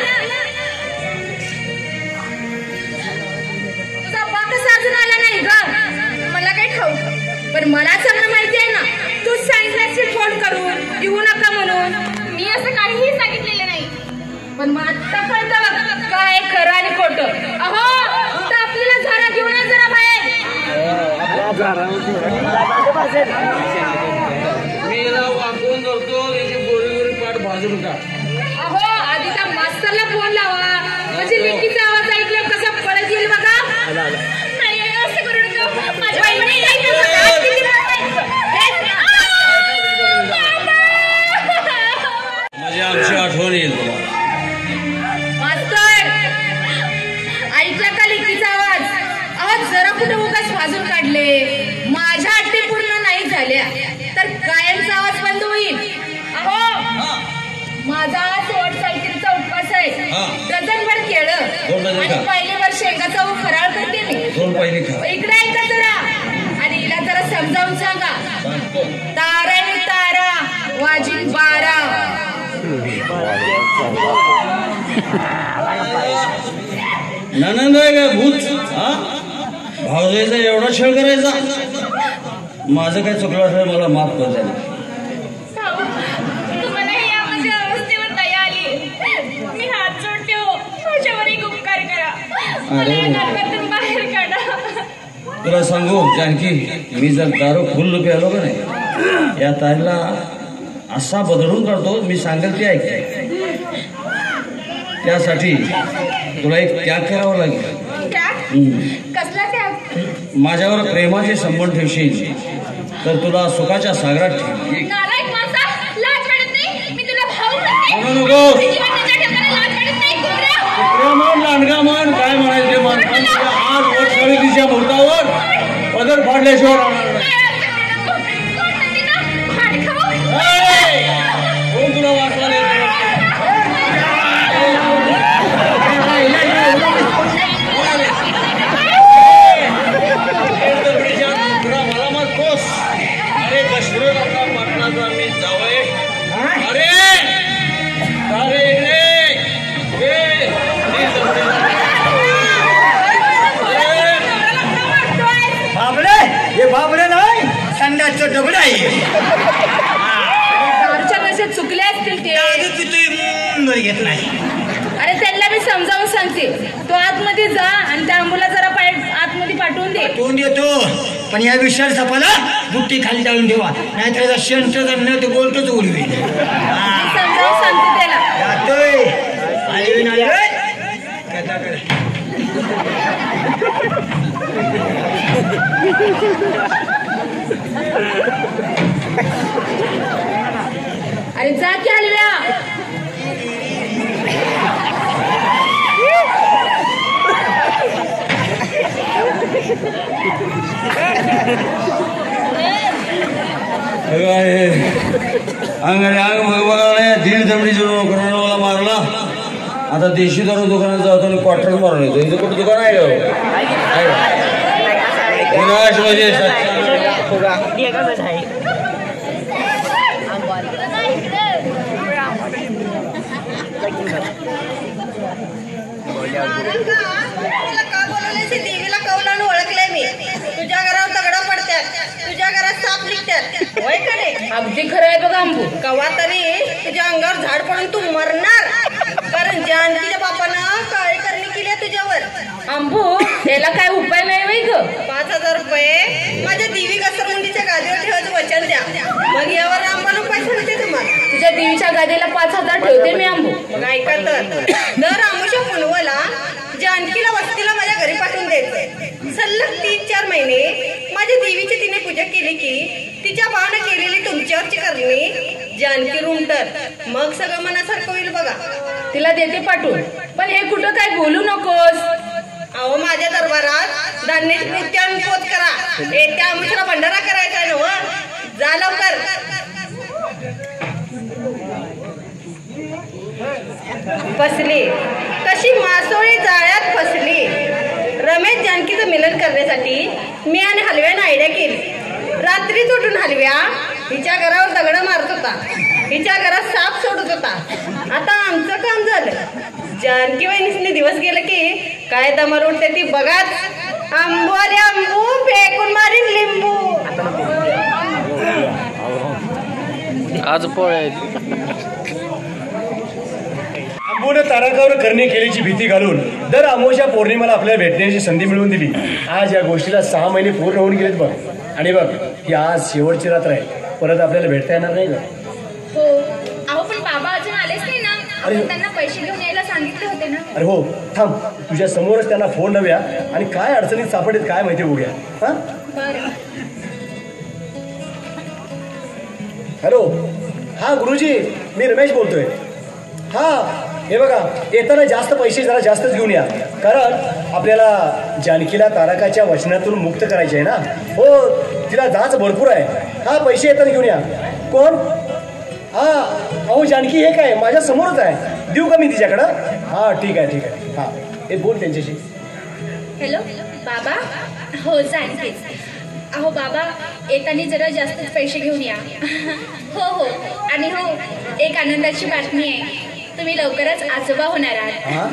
तुझा बाप साजून आला नाही ग, मला काही ठाऊक. पण मला चांगलं माहिती आहे ना, तू सांगितलं फोन करून येऊ नका म्हणून. मी असं काहीही सांगितलेलं नाही. पण मग आता कळतं बघ काय खरं आणि खोटं. अहो तर आपल्याला झाडा घेऊन या जरा बाहेर. मी याला वाकवून धरतो, याची गोरी गोरी पाठ भाजून का. अहो आधी त्या मास्तरला फोन लावा, म्हणजे लेकीचा आवाज ऐकल्यावर कसा पळत येईल बघा. नाही असं करू नका. माझ्या बाईने नाही तसं. आज किती बोलायचं? माझी आमची आठवण येईल तुम्हाला. मास्तर ऐकलं का लेकीचा आवाज? आवाज जरा कुठे उगाच वाजून काढले. माझ्या अटी पूर्ण नाही झाल्या तर कायमचा आवाज बंद होईल. अहो माझा आज वट सावित्रीचा उपवास आहे. डझनभर केळं आणि पहिलीवर शेंगाचा फराळ करते मी. दोन पहिली खा. इकडे ऐका जरा आणि हिला जरा समजावून सांगा. तारा आणि तारा वाजिन बारा. ननंद आहे का भूत? हा भावजाईचा एवढा छळ करायचा? माझं काय चुकलं असं मला माफ कर द्या. तुम्हाला या माझ्या अवस्थेवर दया आली. मी हात जोडते हो, माझ्यावर एक उपकार करा. मला या नरकातून बाहेर काढा. तुला सांगू जानकी, मी जर दारू फुल प्यालो का नाही या ताईला असा बदलून काढतो, मी सांगेल ते ऐक. त्यासाठी तुला एक त्याग करावा लागेल. कसला त्याग? माझ्यावर प्रेमाचे संबंध ठेवशील तर तुला सुखाच्या सागरात ठेव. नालायक माणसा, लाज वाटत नाही? मी तुला भाऊ म्हणते. म्हणू नको. तुझी वाटण्याच्या ठिकाणी लाज वाटत नाही? कुत्र्या. कुत्र्या म्हण, लांडगा म्हण, काय म्हणायचे म्हण, पण तुला आज वर्षाळीच्या मुहूर्तावर पदर फाडल्याशिवाय राहणार नाही. कोण तुला वाचवा मला मारतोस? अरे दशरथाचा पाटलाचा मी जावय. अरे अरे बाबरे, हे बाबरे नाही, संडासचं दगड आहे. दारूच्या नशेत चुकले असतील ते. घेत नाही. अरे त्यांना मी समजावून सांगते, तो आतमध्ये जा आणि त्या आंबूला जरा पाय आतमध्ये पाठवून दे. पाठवून देतो, पण या विशाल सापाला बुट्टी खाली जाऊन ठेवा, नाही तर शंट न ते बोलतोच उडवी. समजावून सांगते त्याला. जातोय आली नाही कथा कर. अरे जा की हलव्या. अंगाने अंग बघा दीड दमडीची मला मारला. आता देशी दारू दुकानात जातो आणि क्वार्टर मारून येतो. इथं कुठं दुकान आहे का? विनाश म्हणजे देवीला कौलानं ओळखले मी. तुझ्या घरावर दगडा पडतात, तुझ्या घरात साप निघतात. होय का रे? अगदी खरं आहे बघ आंबू. कवा तरी तुझ्या अंगावर झाड पडून तू मरणार, कारण जानकीच्या बापानं काळी करणी केली तुझ्यावर. आंबू, त्याला काय उपाय नाही वै ग? पाच हजार रुपये माझ्या देवी घसरमुंडीच्या गादीवर ठेवायचं वचन द्या, मग यावर आंबाला उपाय सांगते तुम्हाला. तुझ्या देवीच्या गादीला पाच हजार ठेवते मी आंबू. मग ऐका तर, दर आमुषा पुनवला जानकीला वस्तीला माझ्या घरी पाठवून द्यायचंय. सलग तीन चार महिने माझ्या देवीची तिने पूजा केली की तिच्या भावानं केलेली तुमच्यावरची करणी जानकी रुमटर, मग सगळं मनासारखं होईल बघा. तिला देते पाठवून, पण हे कुठं काय बोलू नकोस. अहो, माझ्या दरबारात धान्याची नृत्यान पोत करा. येत्या आमुषाला भंडारा करायचा आहे ना, जा लवकर. फसली कशी मासोळी जाळ्यात फसली. रमेश जानकीचं मिलन करण्यासाठी मी आणि हलव्यानं आयडिया केली. रात्रीच उठून हलव्या हिच्या घरावर दगड मारत होता, हिच्या घरात साप सोडत होता. आता आमचं काम झालं. जानकी वहिनीसने दिवस गेलं की काय दमर उठते ती बघाच. आंबू अरे आंबू, फेकून मारीन लिंबू. आज पोळे आंबूने तारकावर करणी केल्याची भीती घालून दर अमावस्या पौर्णिमेला आपल्याला भेटण्याची संधी मिळवून दिली. आज या गोष्टीला सहा महिने पूर्ण होऊन गेलेत बघ. आणि बघ, ही आज शेवटची रात्र आहे, परत आपल्याला भेटता येणार नाही ना. हो, अहो पण बाबा अजून आलेच नाही ना. आपण त्यांना पैसे घेऊन यायला सांगितले होते ना. अरे हो, थांब, तुझ्या समोरच त्यांना फोन लावूया आणि काय अडचणीत सापडेल काय माहिती बघूया. हा, हॅलो. हा गुरुजी, मी रमेश बोलतोय. हा, हे बघा, येताना जास्त पैसे जरा जास्तच घेऊन या, कारण आपल्याला जानकीला तारकाच्या वचनातून मुक्त करायचे आहे ना. हो, तिला दाच भरपूर आहे. हा, पैसे येताना घेऊन या. कोण? हा, अहो जानकी हे काय माझ्या समोरच आहे, देऊ का मी तिच्याकडं? हा, ठीक आहे ठीक आहे. हा, हे बोल त्यांच्याशी. हॅलो बाबा. हो जानकीच. अहो बाबा, येताना जरा जास्त पैसे घेऊन या. हो हो, आणि हो, एक आनंदाची बातमी आहे, तुम्ही लवकरच आजोबा होणार आहात.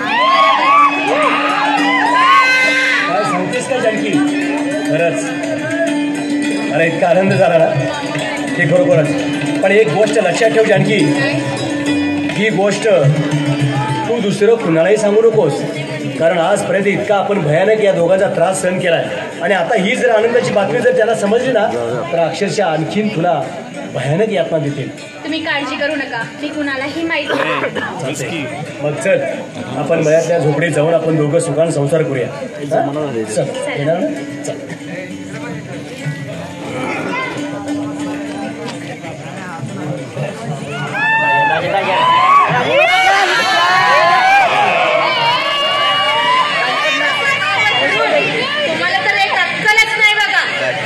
काय सांगतेस का जानकी? खरंच, अरे इतका आनंद झाला ना, हे खरोखरच. पण एक गोष्ट लक्षात ठेव जानकी, ही गोष्ट तू दुसरं कुणालाही सांगू नकोस, कारण आजपर्यंत इतका आपण भयानक या दोघांचा त्रास सहन केलाय आणि आता ही जर आनंदाची बातमी जर त्यांना समजली ना तर अक्षरशः आणखीन तुला भयानक यातना देतील. तुम्ही काळजी करू नका, मी कुणालाही माहिती. मग चल आपण मयातल्या झोपडीत जाऊन आपण दोघं सुखान संसार करूया. चल येणार ना? चल. तुम्हाला तर एक अक्कलच नाही बघा.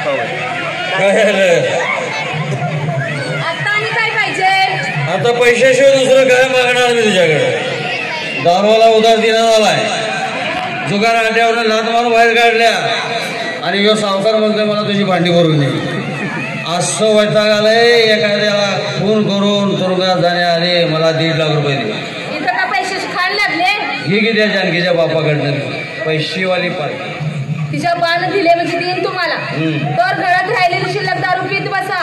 आता आणि काय पाहिजे? आता पैशाशिवाय दुसरं काय मागणार मी तुझ्याकडे? दारूला उधार देण्यात आलाय, जुगार आड्यावर लात मारून बाहेर काढल्या आणि यो सावकार म्हणतोय मला तुझी भांडी भरून दे. असं वैताग आलंय, एखाद्याला फोन करून तुरुंगात जाणे आले मला दीड लाख रुपये दे. इथं का पैशाची खाण लागले? हे की त्या जानकीच्या बापाकडनं पैशीवाली पाहिजे. तिच्या बाण दिले म्हणजे देईन तुम्हाला. तर घरात राहिलेली शिल्लक दारू पीत बसा.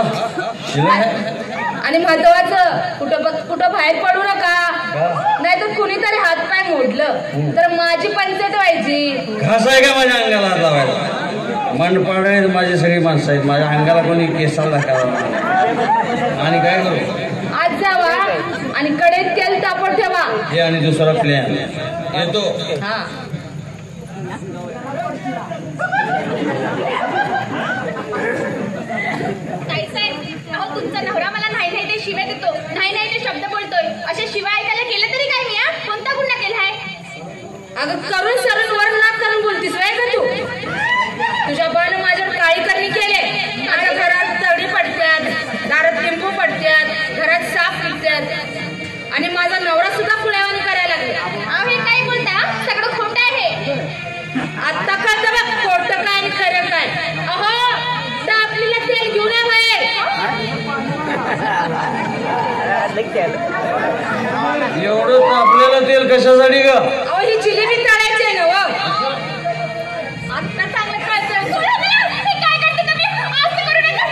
आणि महत्वाचं कुठं कुठं बाहेर पडू नका, नाहीतर कुणीतरी हात पाय मोडलं तर माझी पंचायत व्हायची. घास आहे का माझ्या अंगाला हात लावायला? मंडपाड आहेत माझी सगळी माणसं आहेत, माझ्या अंगाला कोणी केसाला टाकावा. आणि काय करू? आज जावा आणि कडेत तेल तापड ठेवा. हे आणि दुसरा प्लॅन येतो. हा अहो तुमचा नवरा मला नाही नाही ते शिव्या देतो, नाही नाही ते शब्द बोलतोय. अशा शिव्या ऐकायला केलं तरी काय मी? कोणता गुन्हा केलाय? अगं करून सरून वर नाक करून बोलतीस काय का तू? तुझ्या बाण माझ्यावर काळी करणी केले. माझ्या घरात तडी पडत्यात, दारात लिंबू पडत्यात, घरात साप पिकत्यात आणि माझा नवरा सुद्धा पुण्यावानी करायला लागले. अहो हे काय बोलता? सगळं खोटं आहे. आता कळतं बघ खोटं काय आणि खरं काय. अहो आपल्याला तेल घेऊन या बाहेर. एवढं आपल्याला तेल कशासाठी ग? अहो ही जिलेबी तळायची आहे ना. आता चांगलं कळतं. काय करते तुम्ही? असं करू नका.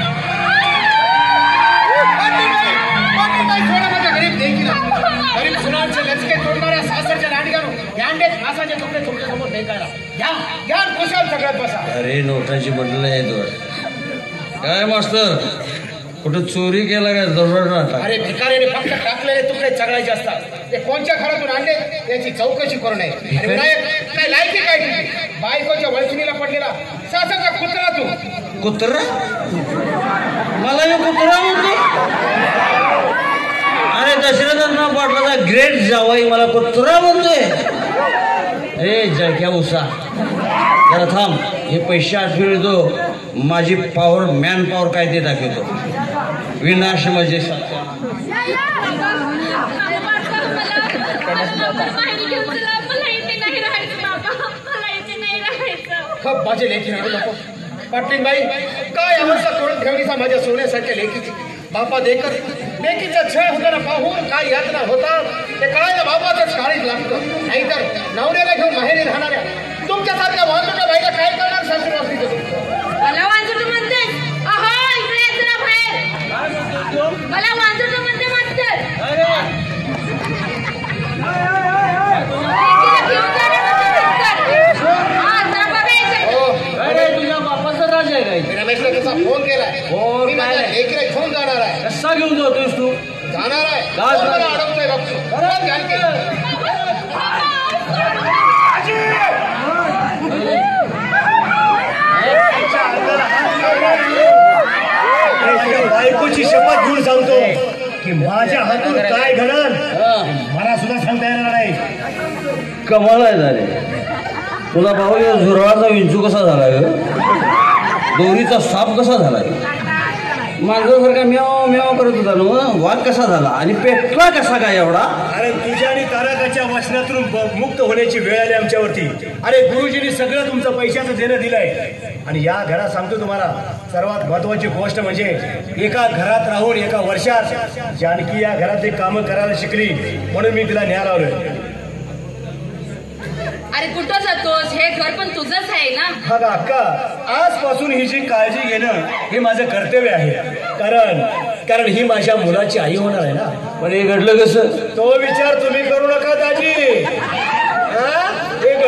गरीब सुनांचे लचके तोडणाऱ्या सासरच्या लांडग्यानो यांडेच मासाचे तुकडे तुमच्या समोर फेकायला घ्या घ्या कुशाल सगळ्यात बसा. अरे नोटाची बंडल आहे काय मास्तर? कुठं चोरी केला काय? जरूर. अरे भिकाऱ्याने फक्त टाकलेले तुकडे चढायचे असतात. ते कोणत्या घरातून आणले याची चौकशी करू नये. विनायक काय लायकी काय तुझी? बायकोच्या वळखणीला पडलेला सासाचा कुत्रा तू. कुत्रा? मला हे कुत्रा म्हणतो? अरे दशरथांना पाटलाचा ग्रेट जावाई मला कुत्रा म्हणतोय? ए जळक्या उसा जरा थांब, हे पैसे आठवून येतो. माझी पॉवर मॅन पॉवर काय ते दाखवतो. विनाश म्हणजे खप माझे लेखी रडू नको. पाटील बाई काय अवस्था करून ठेवणीचा माझ्या सोन्यासारख्या लेखीची. बापा देकर लेखीचा छळ होताना पाहून काय यातना होता ते कळायला बापाचंच काळीच लागतं. नाहीतर नवऱ्याला घेऊन माहेरी राहणाऱ्या तुमच्यासारख्या वाहतुका बाईला काय करणार सासू वाचली? मला वांजूट म्हणते. अहो इकडे जरा बाहेर. मला वांजूट म्हणते मास्तर. तुझ्या बापाचा राज आहे काय? रमेशला त्याचा फोन केलाय. हो मी माझ्या लेकीला घेऊन जाणार आहे. कसा घेऊन जातोस तू? जाणार आहे. मला अडवतोय बघतो. जानकी बायकोची शपथ घेऊन सांगतो की माझ्या हातून काय घडल मला सुद्धा सांगता येणार नाही. कमाल आहे झाले. तुला भाऊ झुरळाचा विंचू कसा झाला ग? दोरीचा साप कसा झाला? माणसासारखा म्याव म्याव करत होता ना. वाघ कसा झाला आणि पेटला कसा काय एवढा? अरे तुझ्या आणि तारकाच्या वाचनातून मुक्त होण्याची वेळ आली आमच्यावरती. अरे गुरुजींनी सगळं तुमचं पैशाचं देणं दिलंय. आणि या घरात सांगतो तुम्हाला सर्वात महत्वाची गोष्ट म्हणजे एका घरात राहून एका वर्षात जानकी या घरातली कामं करायला शिकली म्हणून मी तिला न्याय लावलोय. अरे कुठं जातोस? हे घर पण तुझंच आहे ना. हा अक्का आजपासून हिची काळजी घेणं हे माझं कर्तव्य आहे. कारण कारण ही माझ्या मुलाची आई होणार आहे ना. पण हे घडलं कसं? तो विचार तुम्ही करू नका दाजी.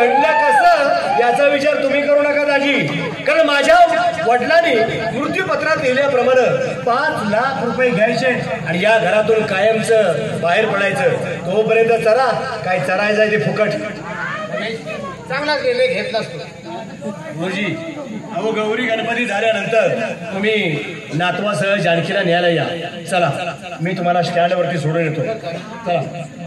घडलं कसं याचा विचार तुम्ही करू नका दाजी, कारण माझ्या वडिलांनी मृत्यूपत्रात लिहिल्याप्रमाणे पाच लाख रुपये घ्यायचे आणि या घरातून कायमचं बाहेर पडायचं. तोपर्यंत चरा काय चरायचं ते फुकट. चांगला निर्णय घेतलास तू गुरुजी. अहो गौरी गणपती झाल्यानंतर तुम्ही नातवासह जानकीला न्यायला या. चला मी तुम्हाला स्टँडवरती सोडून येतो. चला.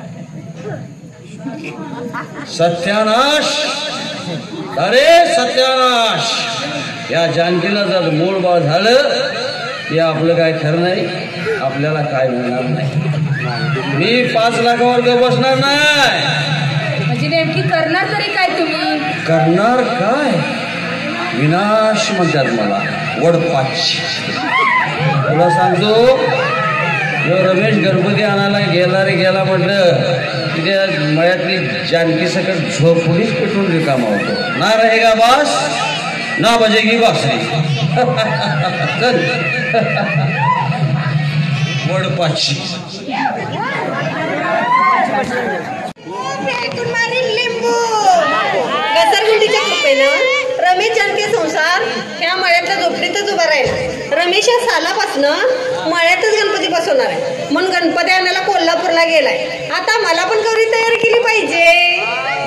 सत्यानाश, अरे सत्यानाश, या जानकीला जर मूळ बाळ झालं ते आपलं काय खरं नाही, आपल्याला काय मिळणार नाही. मी पाच लाखावर ग बसणार नाही. म्हणजे नेमकी करणार तरी काय तुम्ही? करणार काय? विनाश म्हणतात मला, वडपाच. तुला सांगतो, जो रमेश गणपती आणायला गेला रे गेला म्हटलं तिथे मळ्यातली जानकी सकट झोपडीच पेटून रिकामा होतो. ना रहेगा बास ना बजेगी बासरी. चल वडपाची. लिंबू घसरगुंडीच्या कृपेनं रमेश जानकी संसार ह्या मळ्यातल्या झोपडीतच उभा राहिला. रमेश या सालापासनं मळ्यातच गणपती बसवणार आहे म्हणून गणपती आणायला कोल्हापूरला गेलाय. आता मला पण गौरी तयार केली पाहिजे.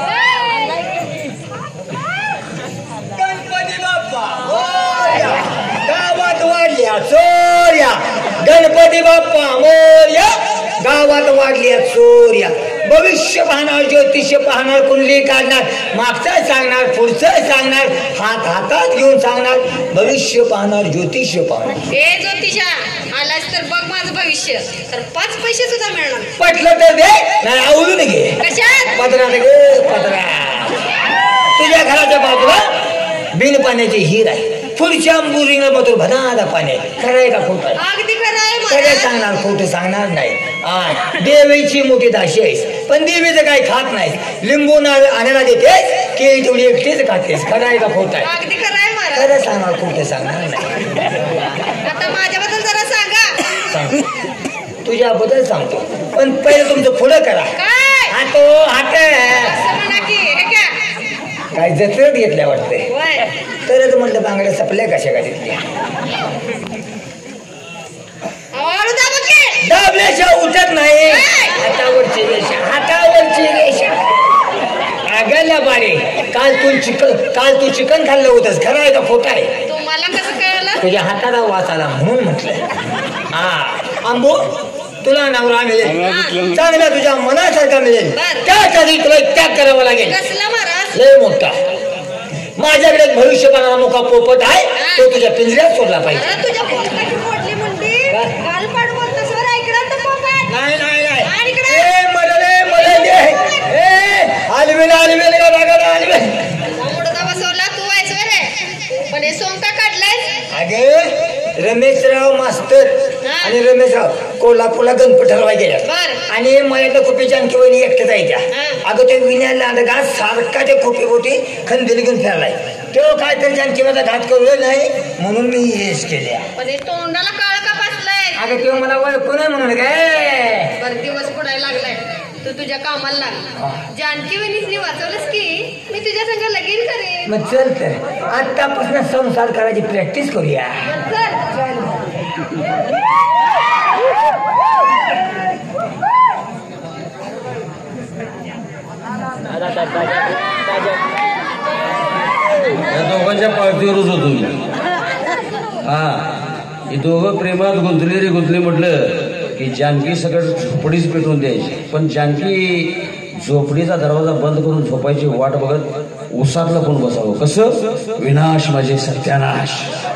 गणपती बाप्पा मोरया, गावात वाढल्या चोऱ्या. गणपती बाप्पा मोरया, गावात वाढल्या चोऱ्या. भविष्य पाहणार, ज्योतिष्य पाहणार, कुंडली काढणार, मागचं सांगणार, पुढचं सांगणार, हात हातात घेऊन सांगणार. भविष्य पाहणार, ज्योतिष्य पाहणार. ए ज्योतिषा, आलास तर बघ माझं भविष्य, तर पाच पैसे सुद्धा मिळणार. पटलं तर दे, नाही आवडून घे. कशात? पदरात गे पदरा. तुझ्या घराच्या बाजूला बिन पाण्याची हिर आहे. पुढच्या बोरिंगला मात्र भनाला पाणी आहे. खरंय का खोटं? अगदी खरं आहे खरं महाराज. सांगणार, खोटं सांगणार नाही. हा, देवीची मोठी दाशी आहेस, पण देवीचं काही खात नाही. लिंबू नारळ आणायला देतेस केळी तेवढी एकटीच खातेस. खरं आहे का खोटं आहे? अगदी खरं आहे महाराज. खरं सांगणार, खोटं सांगणार नाही. आता माझ्याबद्दल जरा सांगा. सांग, तुझ्याबद्दल सांगतो, पण पहिलं तुमचं पुढं करा. काय? हातो हात असं म्हणा की हे काय? काय जत्रेत घेतल्या वाटते. होय. तरच म्हटलं बांगड्या सपल्या कशा का तिथल्या. हळू दाबा की. दाबल्याशिवाय उठत नाही. हातावरची रेषा, हातावरची रेषा. आगल्या बारे, काल तू चिकन काल तू चिकन खाल्लं होतंस. खरं आहे का खोटं आहे? तुम्हाला कसं कळलं? तुझ्या हाताला वास आला म्हणून म्हटलं. हा आंबो, तुला नवरा मिळेल, चांगला तुझ्या मनासारखा मिळेल. त्यासाठी तुला एक त्याग करावा लागेल. कसला महाराज? लय मोठा. माझ्याकडे भविष्यपणा मोका पोपट आहे, तो तुझ्या पिंजऱ्यात सोडला पाहिजे. अरे तुझ्या पोटाची मोडली म्हणती. गाल पाड बोलतोस वर ऐकणार तर पोपट. नाही नाही आणि नाही. इकडे. ए मदले मदले, ए आलवेल आलवेल का रागा आलवेल. मुडदा बसवला तू आहेस रे. पण हे सोंग का काढलायस? अगे रमेशराव मास्तर आणि रमेशराव कोल्हापूरला गणपती ठरवायला गेल्या. बरं. आणि मला तर खोपी जानकी वहिनी एकटं जायच्या. अगं ते विण्याला अंडगा सारखा ते खोपी होती खंदील घेऊन फिरलाय. तो काय तर जानकीचा घात करू नाही म्हणून मी हेच केल्या. पण हे तोंडाला काळ का बसलाय? अगं ते मला ओळखू नाही म्हणून काय. बरं दिवस पडायला लागलाय, तू तुझ्या कामाला लाग. जानकी वहिनीसनी वाचवलंस की मी तुझ्या संग लगीन करेन. मग चल तर आतापासून संसार करायची प्रॅक्टिस करूया. चल. या दोघांच्या पार्टीवरच होतो मी. हा, हे दोघं प्रेमात गुंतले रे गुंतले म्हटलं की जानकी सगळं झोपडीच पेटवून द्यायची. पण जानकी झोपडीचा दरवाजा बंद करून झोपायची वाट बघत उसातलं पण बसावं. कसं? विनाश म्हणजे सत्यानाश.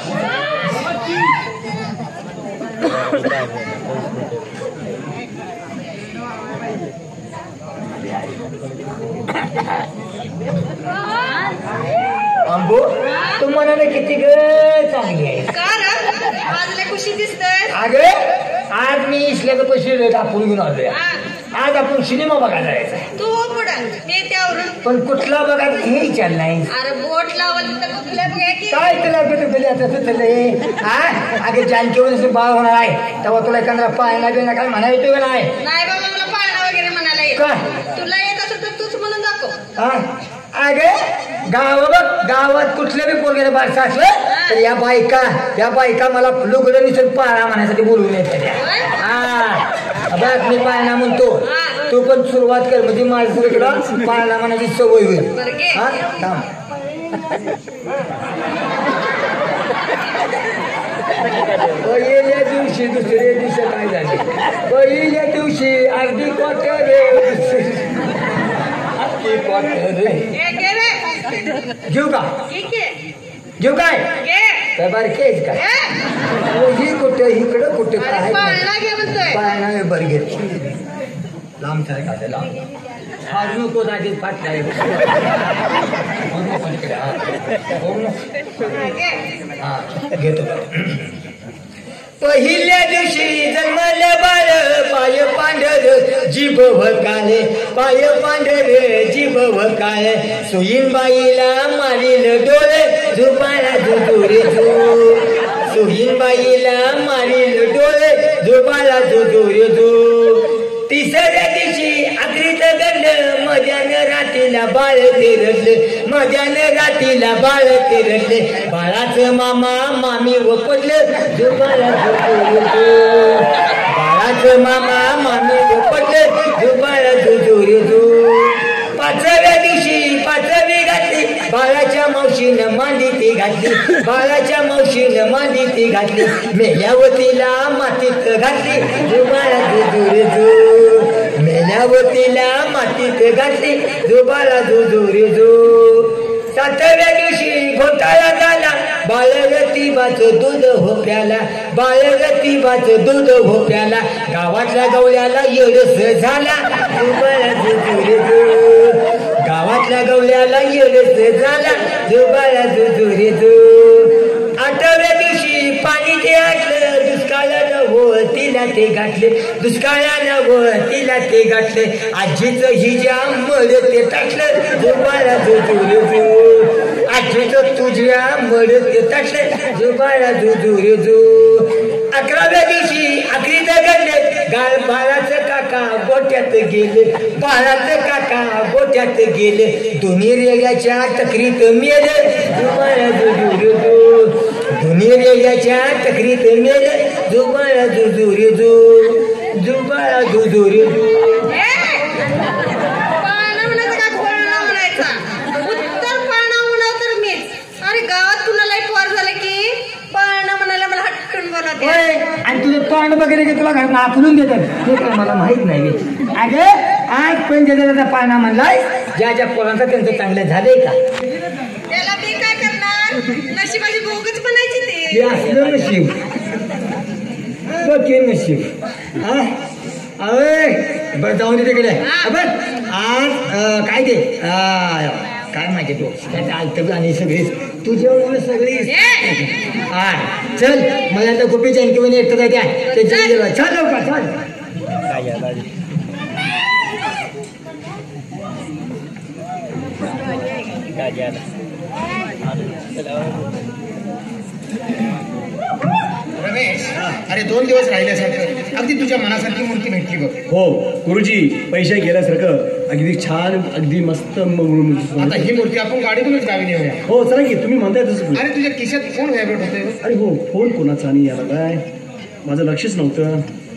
आंबो, तू म्हणाले किती ग चांगली आहे. का रे? आज लय खुशी दिसतंय. अगं आज मी इसल्याचं पैसे आपण घेऊन आलोय. आज आपण सिनेमा बघायला जायचा. तू हो पुढं, मी त्यावरून. पण कुठला बघायचा हे विचार नाही. अरे बोट लावलं तर कुठल्या बघा की. काय तुला कुठे गेले तसं चाललंय. हा अगे जानकीवर बाळ होणार आहे तेव्हा तुला एखादा पाहायला बिना काय म्हणा येतो का नाही? नाही बाबा, मला पाळणा वगैरे म्हणायला येत. काय? तुला येत असं तर तूच म्हणून दाखव. हा अगे गाव बघ गावात कुठल्या बी पोरग्याला बारसं असलं तर या बायका या बायका मला लुगडं निसून पाळणा म्हणण्यासाठी बोलवून येतात. हा बघ मी पाळणा म्हणतो तू पण सुरुवात कर म्हणजे माझ्या सगळीकडं पाळणा म्हणायची सवय होईल. हा थांब. पहिल्या दिवशी दुसऱ्या दिवशी काय झाले पहिल्या दिवशी अर्धी क्वार्टर अर्धी क्वार्टर घेऊ का घेऊ काय काय बारकेच काय ही कुठं इकडं कुठं काय पाळणा बरं घेत लांब सारखा लांब हा नको दादी फाटलाय हा घेतो. पहिल्या दिवशी जन्मलं बाळ पाय पांढर जीभ काळे पाय पांढर जीभ काळे सुईनबाईला मारील डोळे झुपाळा झुजुरे झू सुईनबाईला मारील डोळे झुपाळा झुजुरे झू. तिसऱ्या दिवशी आखरीत गडलं मध्यानं रात्रीला बाळ ते रडलं मध्यानं रात्रीला बाळ ते रडले बाळाचं मामा मामी व पडलं झुबाला झुजोरे बाळाचं मामा मामी व पडलं झुबाला झुजोरे झू. पाचव्या दिवशी पाचवी घातली बाळाच्या मावशीनं मांडी ती घातली बाळाच्या मावशीनं मांडी ती घातली मेल्यावतीला मातीत घातली झुबाला झुजुरे झू मेल्यावतीला मातीत घातली झुबाला झुजुरे झू. सातव्या दिवशी घोटाळा झाला बाळगतीबाचं दूध होप्याला बाळगतीबाचं दूध होप्याला गावातल्या गवळ्याला येडस झाला झुबाला झुजुरे झू गावातल्या गवळ्याला येडस झाला झुबाला झुजुरे झू. आठव्या दिवशी पाणी ते आटलं दुष्काळानं हो तिला ते गाठले दुष्काळानं हो तिला ते गाठले आजीचं हिच्या मळ ते टाकलं झुबाला झुजुरे झू आजीचं तुझ्या मळ ते टाकलं झुबाला झुजुरे झू. अकराव्या दिवशी आखरीत गडले गाळ बाळाचं काका गोट्यात गेले बाळाचं काका गोट्यात गेले दोन्ही रेड्याच्या तकरीत मेले झुबाला झुजुरे झू दोन्ही रेड्याच्या तकरीत मेले झुबाला झुजुरे झू झुबाला झुजुरे झू. पाळणा म्हणायचं का घोळणा म्हणायचा उत्तर पाळणा म्हणाव तर मीच अरे गावात कुणालाही पोर झालं की पाळणा म्हणायला मला हटकन बोलत आणि तुझं तोंड वगैरे की तुला घरात आखलून देतात ते काय मला माहित नाही. अगे आज पण त्याचा पाळणा म्हणलाय ज्या ज्या पोरांचा त्यांचं चांगले झाले का त्याला मी काय करणार नशिबाची भोगच म्हणायची हे असलं नशीब बघ नशीब हा अरे बरं जाऊन दे तिकडे बघ आज काय ते काय माहिती तू त्याचं आलतं आणि सगळी तुझ्या सगळी हा चल मला आता गोपी जानकी एकटं जायचं ते चल लवकर चल रमेश अरे दोन दिवस राहिल्यासारखं अगदी तुझ्या मनासारखी मूर्ती भेटली बघ. हो गुरुजी पैसे गेल्यासारखं अगदी छान अगदी मस्त आता ही मूर्ती आपण गाडीतूनच गावी नेऊया. हो चला की तुम्ही म्हणताय तसं. अरे तुझ्या खिशात फोन व्हायब्रेट होतोय. अरे हो फोन कोणाचा आणि याला काय माझं लक्षच नव्हतं.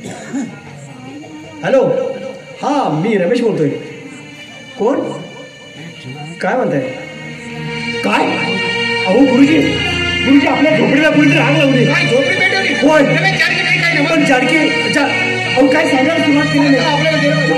हॅलो हा मी रमेश बोलतोय. कोण काय म्हणताय काय अहो गुरुजी गुरुजी आपल्या झोपडीला कुठेतरी आग लावली झोपडी पेटवली होय काय पण जाडकी अहो काय सांगायला सुरुवात केली नाही आपल्याला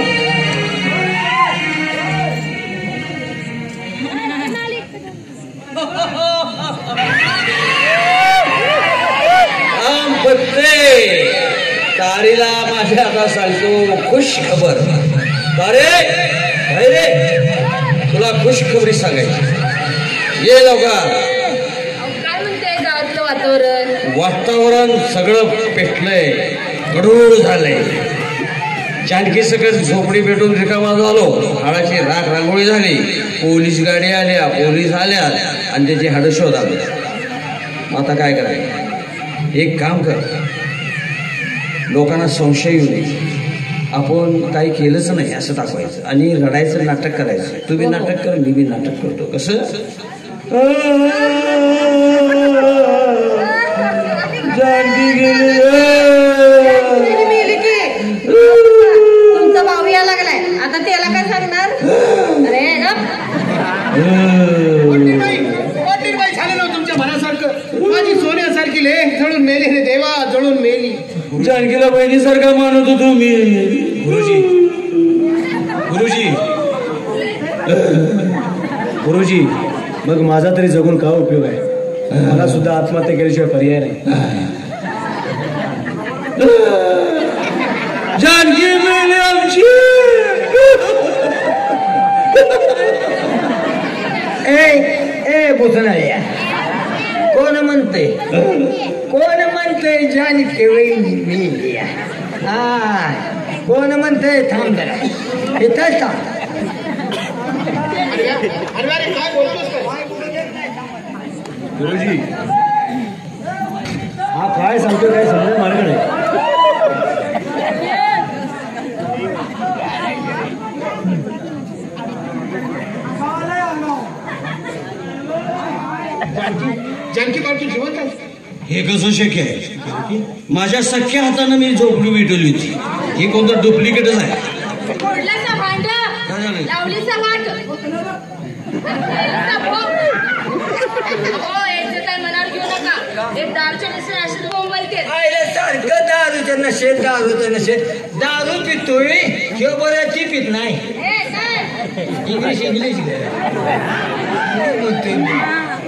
तारीला माझ्या आता सांगतो खुश खबर. अरे रे तुला खुश खबरी सांगायची ये लवकर. काय म्हणते गावातलं वातावरण वातावरण सगळं पेटलंय गडूळ झालंय. जानकी सगळं झोपडी भेटून रिकामा झालो हाडाची राख रांगोळी झाली पोलीस गाडी आल्या पोलीस आल्या आणि त्याची हाडं शोध आलं. आता काय करायचं एक काम कर लोकांना संशय येऊ दे आपण काही केलंच नाही असं दाखवायचं आणि रडायचं नाटक करायचं. तुम्ही नाटक कर, मी बी नाटक करतो. कसं जानकी गेली, तुमचा भाऊ या लागलाय आता त्याला काय सांगणार? अरे पाटीलबाई झालं ना तुमच्या मनासारखं. माझी सोन्यासारखी लेख जळून मेली रे देवा, जळून मेली. जानकीला बहिणीसारखा मानत होतो मी. गुरुजी गुरुजी गुरुजी मग माझा तरी जगून का उपयोग आहे? मला सुद्धा आत्महत्या केल्याशिवाय पर्याय नाही. जानकी मेली आमची. ए ए बुधनाळ्या, कोण म्हणते कोण म्हणते जानकी वहिनी मेली? हा कोण म्हणते? थांब जरा इथंच थांब. अरे काय बोलतोस काय? गुरुजी हा काय सांगतो काय समजा मार्ग नाही. जानकी बाळ तू जिवंत आहेस? हे कसं शक्य आहे? माझ्या सख्या हातानं मी झोपडी भेटवली होती. ही कोणतं डुप्लिकेटच आहे. फोडलाचा भांड, लावलीचा वाट, हो याचं काय मनावर घेऊ नका. हे दारूच्या नशेत अशीच बोंबलते. सारखं दारूचं नशेल दारूचं नशेल दारू पितोय किंवा बरं ती पित नाही. ए, काय? इंग्लिश इंग्लिश बोलतोय मी.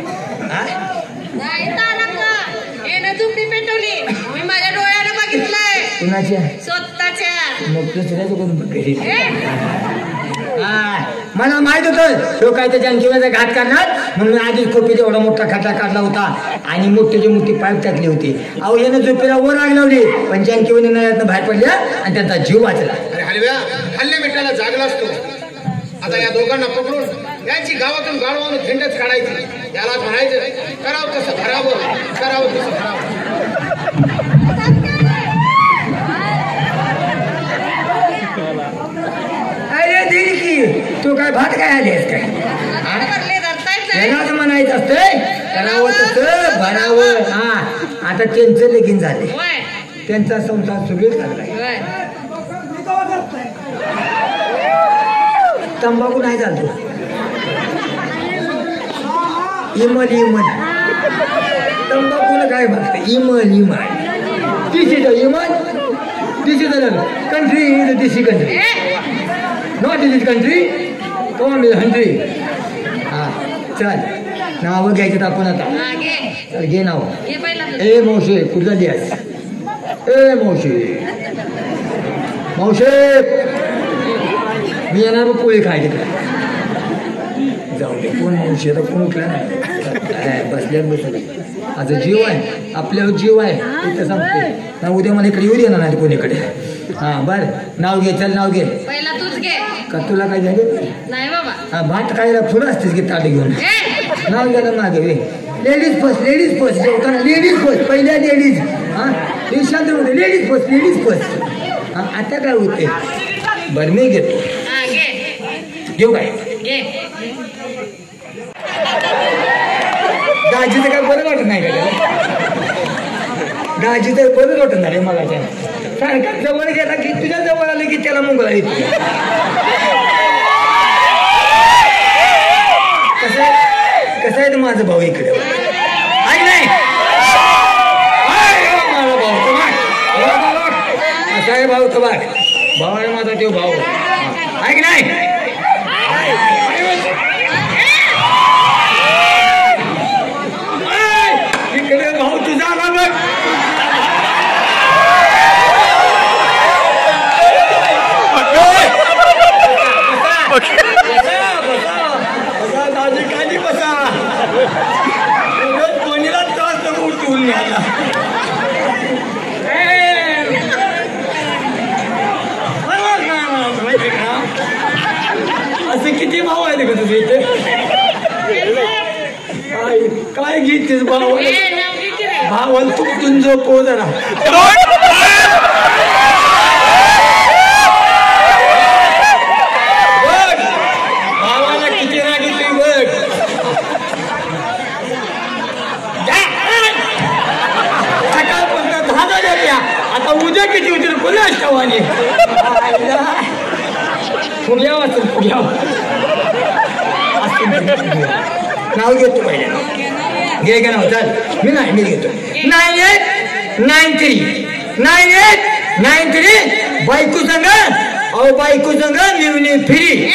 नाही तारंगा, यानं झोपडी पेटवली. मी माझ्या डोळ्याने बघितलंय. कुणाच्या? स्वतःच्या. मग दुसऱ्याचं कोण घरी? ए, मला माहित होतं तो काय त्या जानकीचा घात करणार म्हणून आधीच खोपीत एवढा मोठा खड्डा काढला होता आणि मोठीची मोठी पाईप टाकली होती. अहो यानं झोपेला वर आग लावली पण जानकीवणी नळ्यातनं बाहेर पडल्या आणि त्यांचा जीव वाचला. अरे हलव्या, हल्ले मिठाला जागला असतो. आता या दोघांना पकडून यांची गावातून गाडवानं थेंडच काढायची. यालाच म्हणायचं करावं तसं भरावं, करावं तसं भरावं. अरे दिलकी तू काय भात काय आलीस काय? त्यालाच म्हणायचं असतंय करावं तसं भरावं. हा आता त्यांचं लगीन झाले, त्यांचा संसार सुरळीत लागलाय. तंबाखू नाही चालतो. इमल इमल तंबाखूला काय बघतं? इमल इमल दिस इज इमल, this is country is this country, not in this country, come is हंट्री. हा चल नावं घ्यायचं आपण आता. चल घे नाव. ए मावशे कुठला लिहास? ए मावशे मावशे मी येणार मग पोळी खायची तुला. जाऊ दे कोण मावशी आता कोण उठला नाही बसल्यात बसले. आता जीव आहे आपल्यावर जीव आहे इथं सांगते ना. उद्या मला इकडे येऊ देणार नाही कोणीकडे. हा बर नाव घे. चल नाव घे. पहिला तूच घे. का तुला काय झालं? नाही बाबा. हा भात खायला पुढं असतेस की ताट घेऊन. नाव घ्यायला मागे वे. लेडीज फर्स्ट, लेडीज फर्स्ट जेवताना लेडीज फर्स्ट. पहिल्या लेडीज. हा हे शांत होते. Ladies first, ladies first. हा आता काय होते? बरं मी घेतो. घेऊ काय? दाजीचं काय बरं वाटत नाही का त्याला? दाजी तर बरं वाटत नाही मला. त्या सारखा जवळ गेला की तुझ्या जवळ आलं की त्याला मुंगला येतो. कसं कसं आहे माझं भाऊ इकडे ऐक नाही. माझा भाऊ तर बाग असा आहे भाऊ तर बाग भाऊ आहे माझा तो भाऊ. ऐक नाही. इकडे भाऊ तुझा आला बघ. दाजी काली बसा. कोणीला त्रास नको उठवून घ्यायला. असे किती भाऊ आहेत का तुझे इथे? काय काय घेतेस भाऊ? भावन तू तुझं पो जरा. कष्टवाणी फुग्या वाचून फुग्या नाव घेतो पहिल्या घे का नाव चल मी नाही मी घेतो nine eight nine three nine eight nine three बायको संग अहो बायको संग मिळून फ्री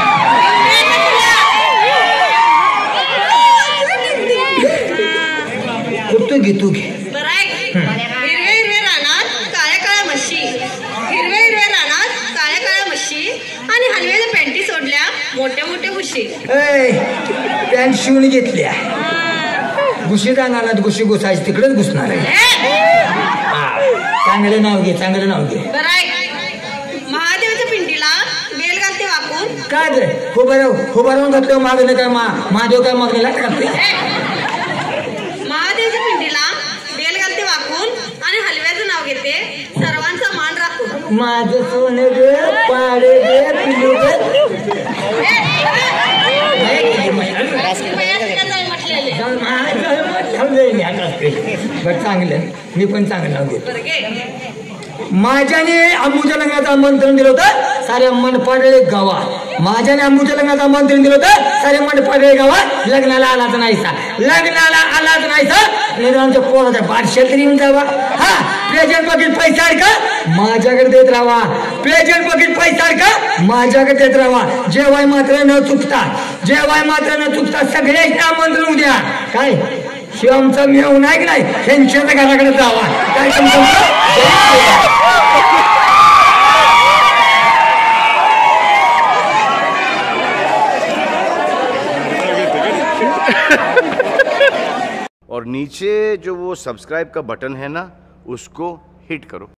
तू घे तू घे हिरवे हिरवे रानात काळ्या काळ्या म्हशी हिरवे हिरवे रानात काळ्या काळ्या म्हशी आणि हलव्याच्या पॅन्टी सोडल्या मोठ्या मोठ्या गुशी पॅन्ट शिवून घेतल्या गुशी जाणार गुशी घुसायची तिकडेच घुसणार आहे चांगलं नाव घे चांगलं नाव घे महादेवाच्या पिंडीला बेल घालते वाकून काय ते खोबा खोबा राहून घातलं मागलं काय महादेव काय मागलेला घालते महादेवाच्या पिंडीला बेल घालते वाकून आणि हलव्याचं नाव घेते सर्वांचा मान राखून माझं सोने गे पाडे गे पिलू बर चांगलं मी पण चांगलं नाव घेतो माझ्याने अंबूच्या लग्नाचं आमंत्रण दिलं होतं साऱ्या मनपाडळे गावात माझ्याने अंबूच्या लग्नाचं आमंत्रण दिलं होतं साऱ्या मनपाडळे गावात लग्नाला आलाच नाहीसा लग्नाला आलाच नाहीसा नाही आमच्या पोराच्या बारशात तरी येऊन जावा हा प्रेझेंट बघित पैसा का माझ्याकडे देत राहा प्रेझेंट बघित पैसा का माझ्याकडे देत राहा जेवाय मात्र न चुकता जेवाय मात्र न चुकता सगळ्याच आमंत्रण उद्या काय शिवमचा मेव नाही की नाही त्यांच्या घराकडे जावा काय और नीचे जो वो सब्सक्राइब का बटन है ना उसको हिट करो।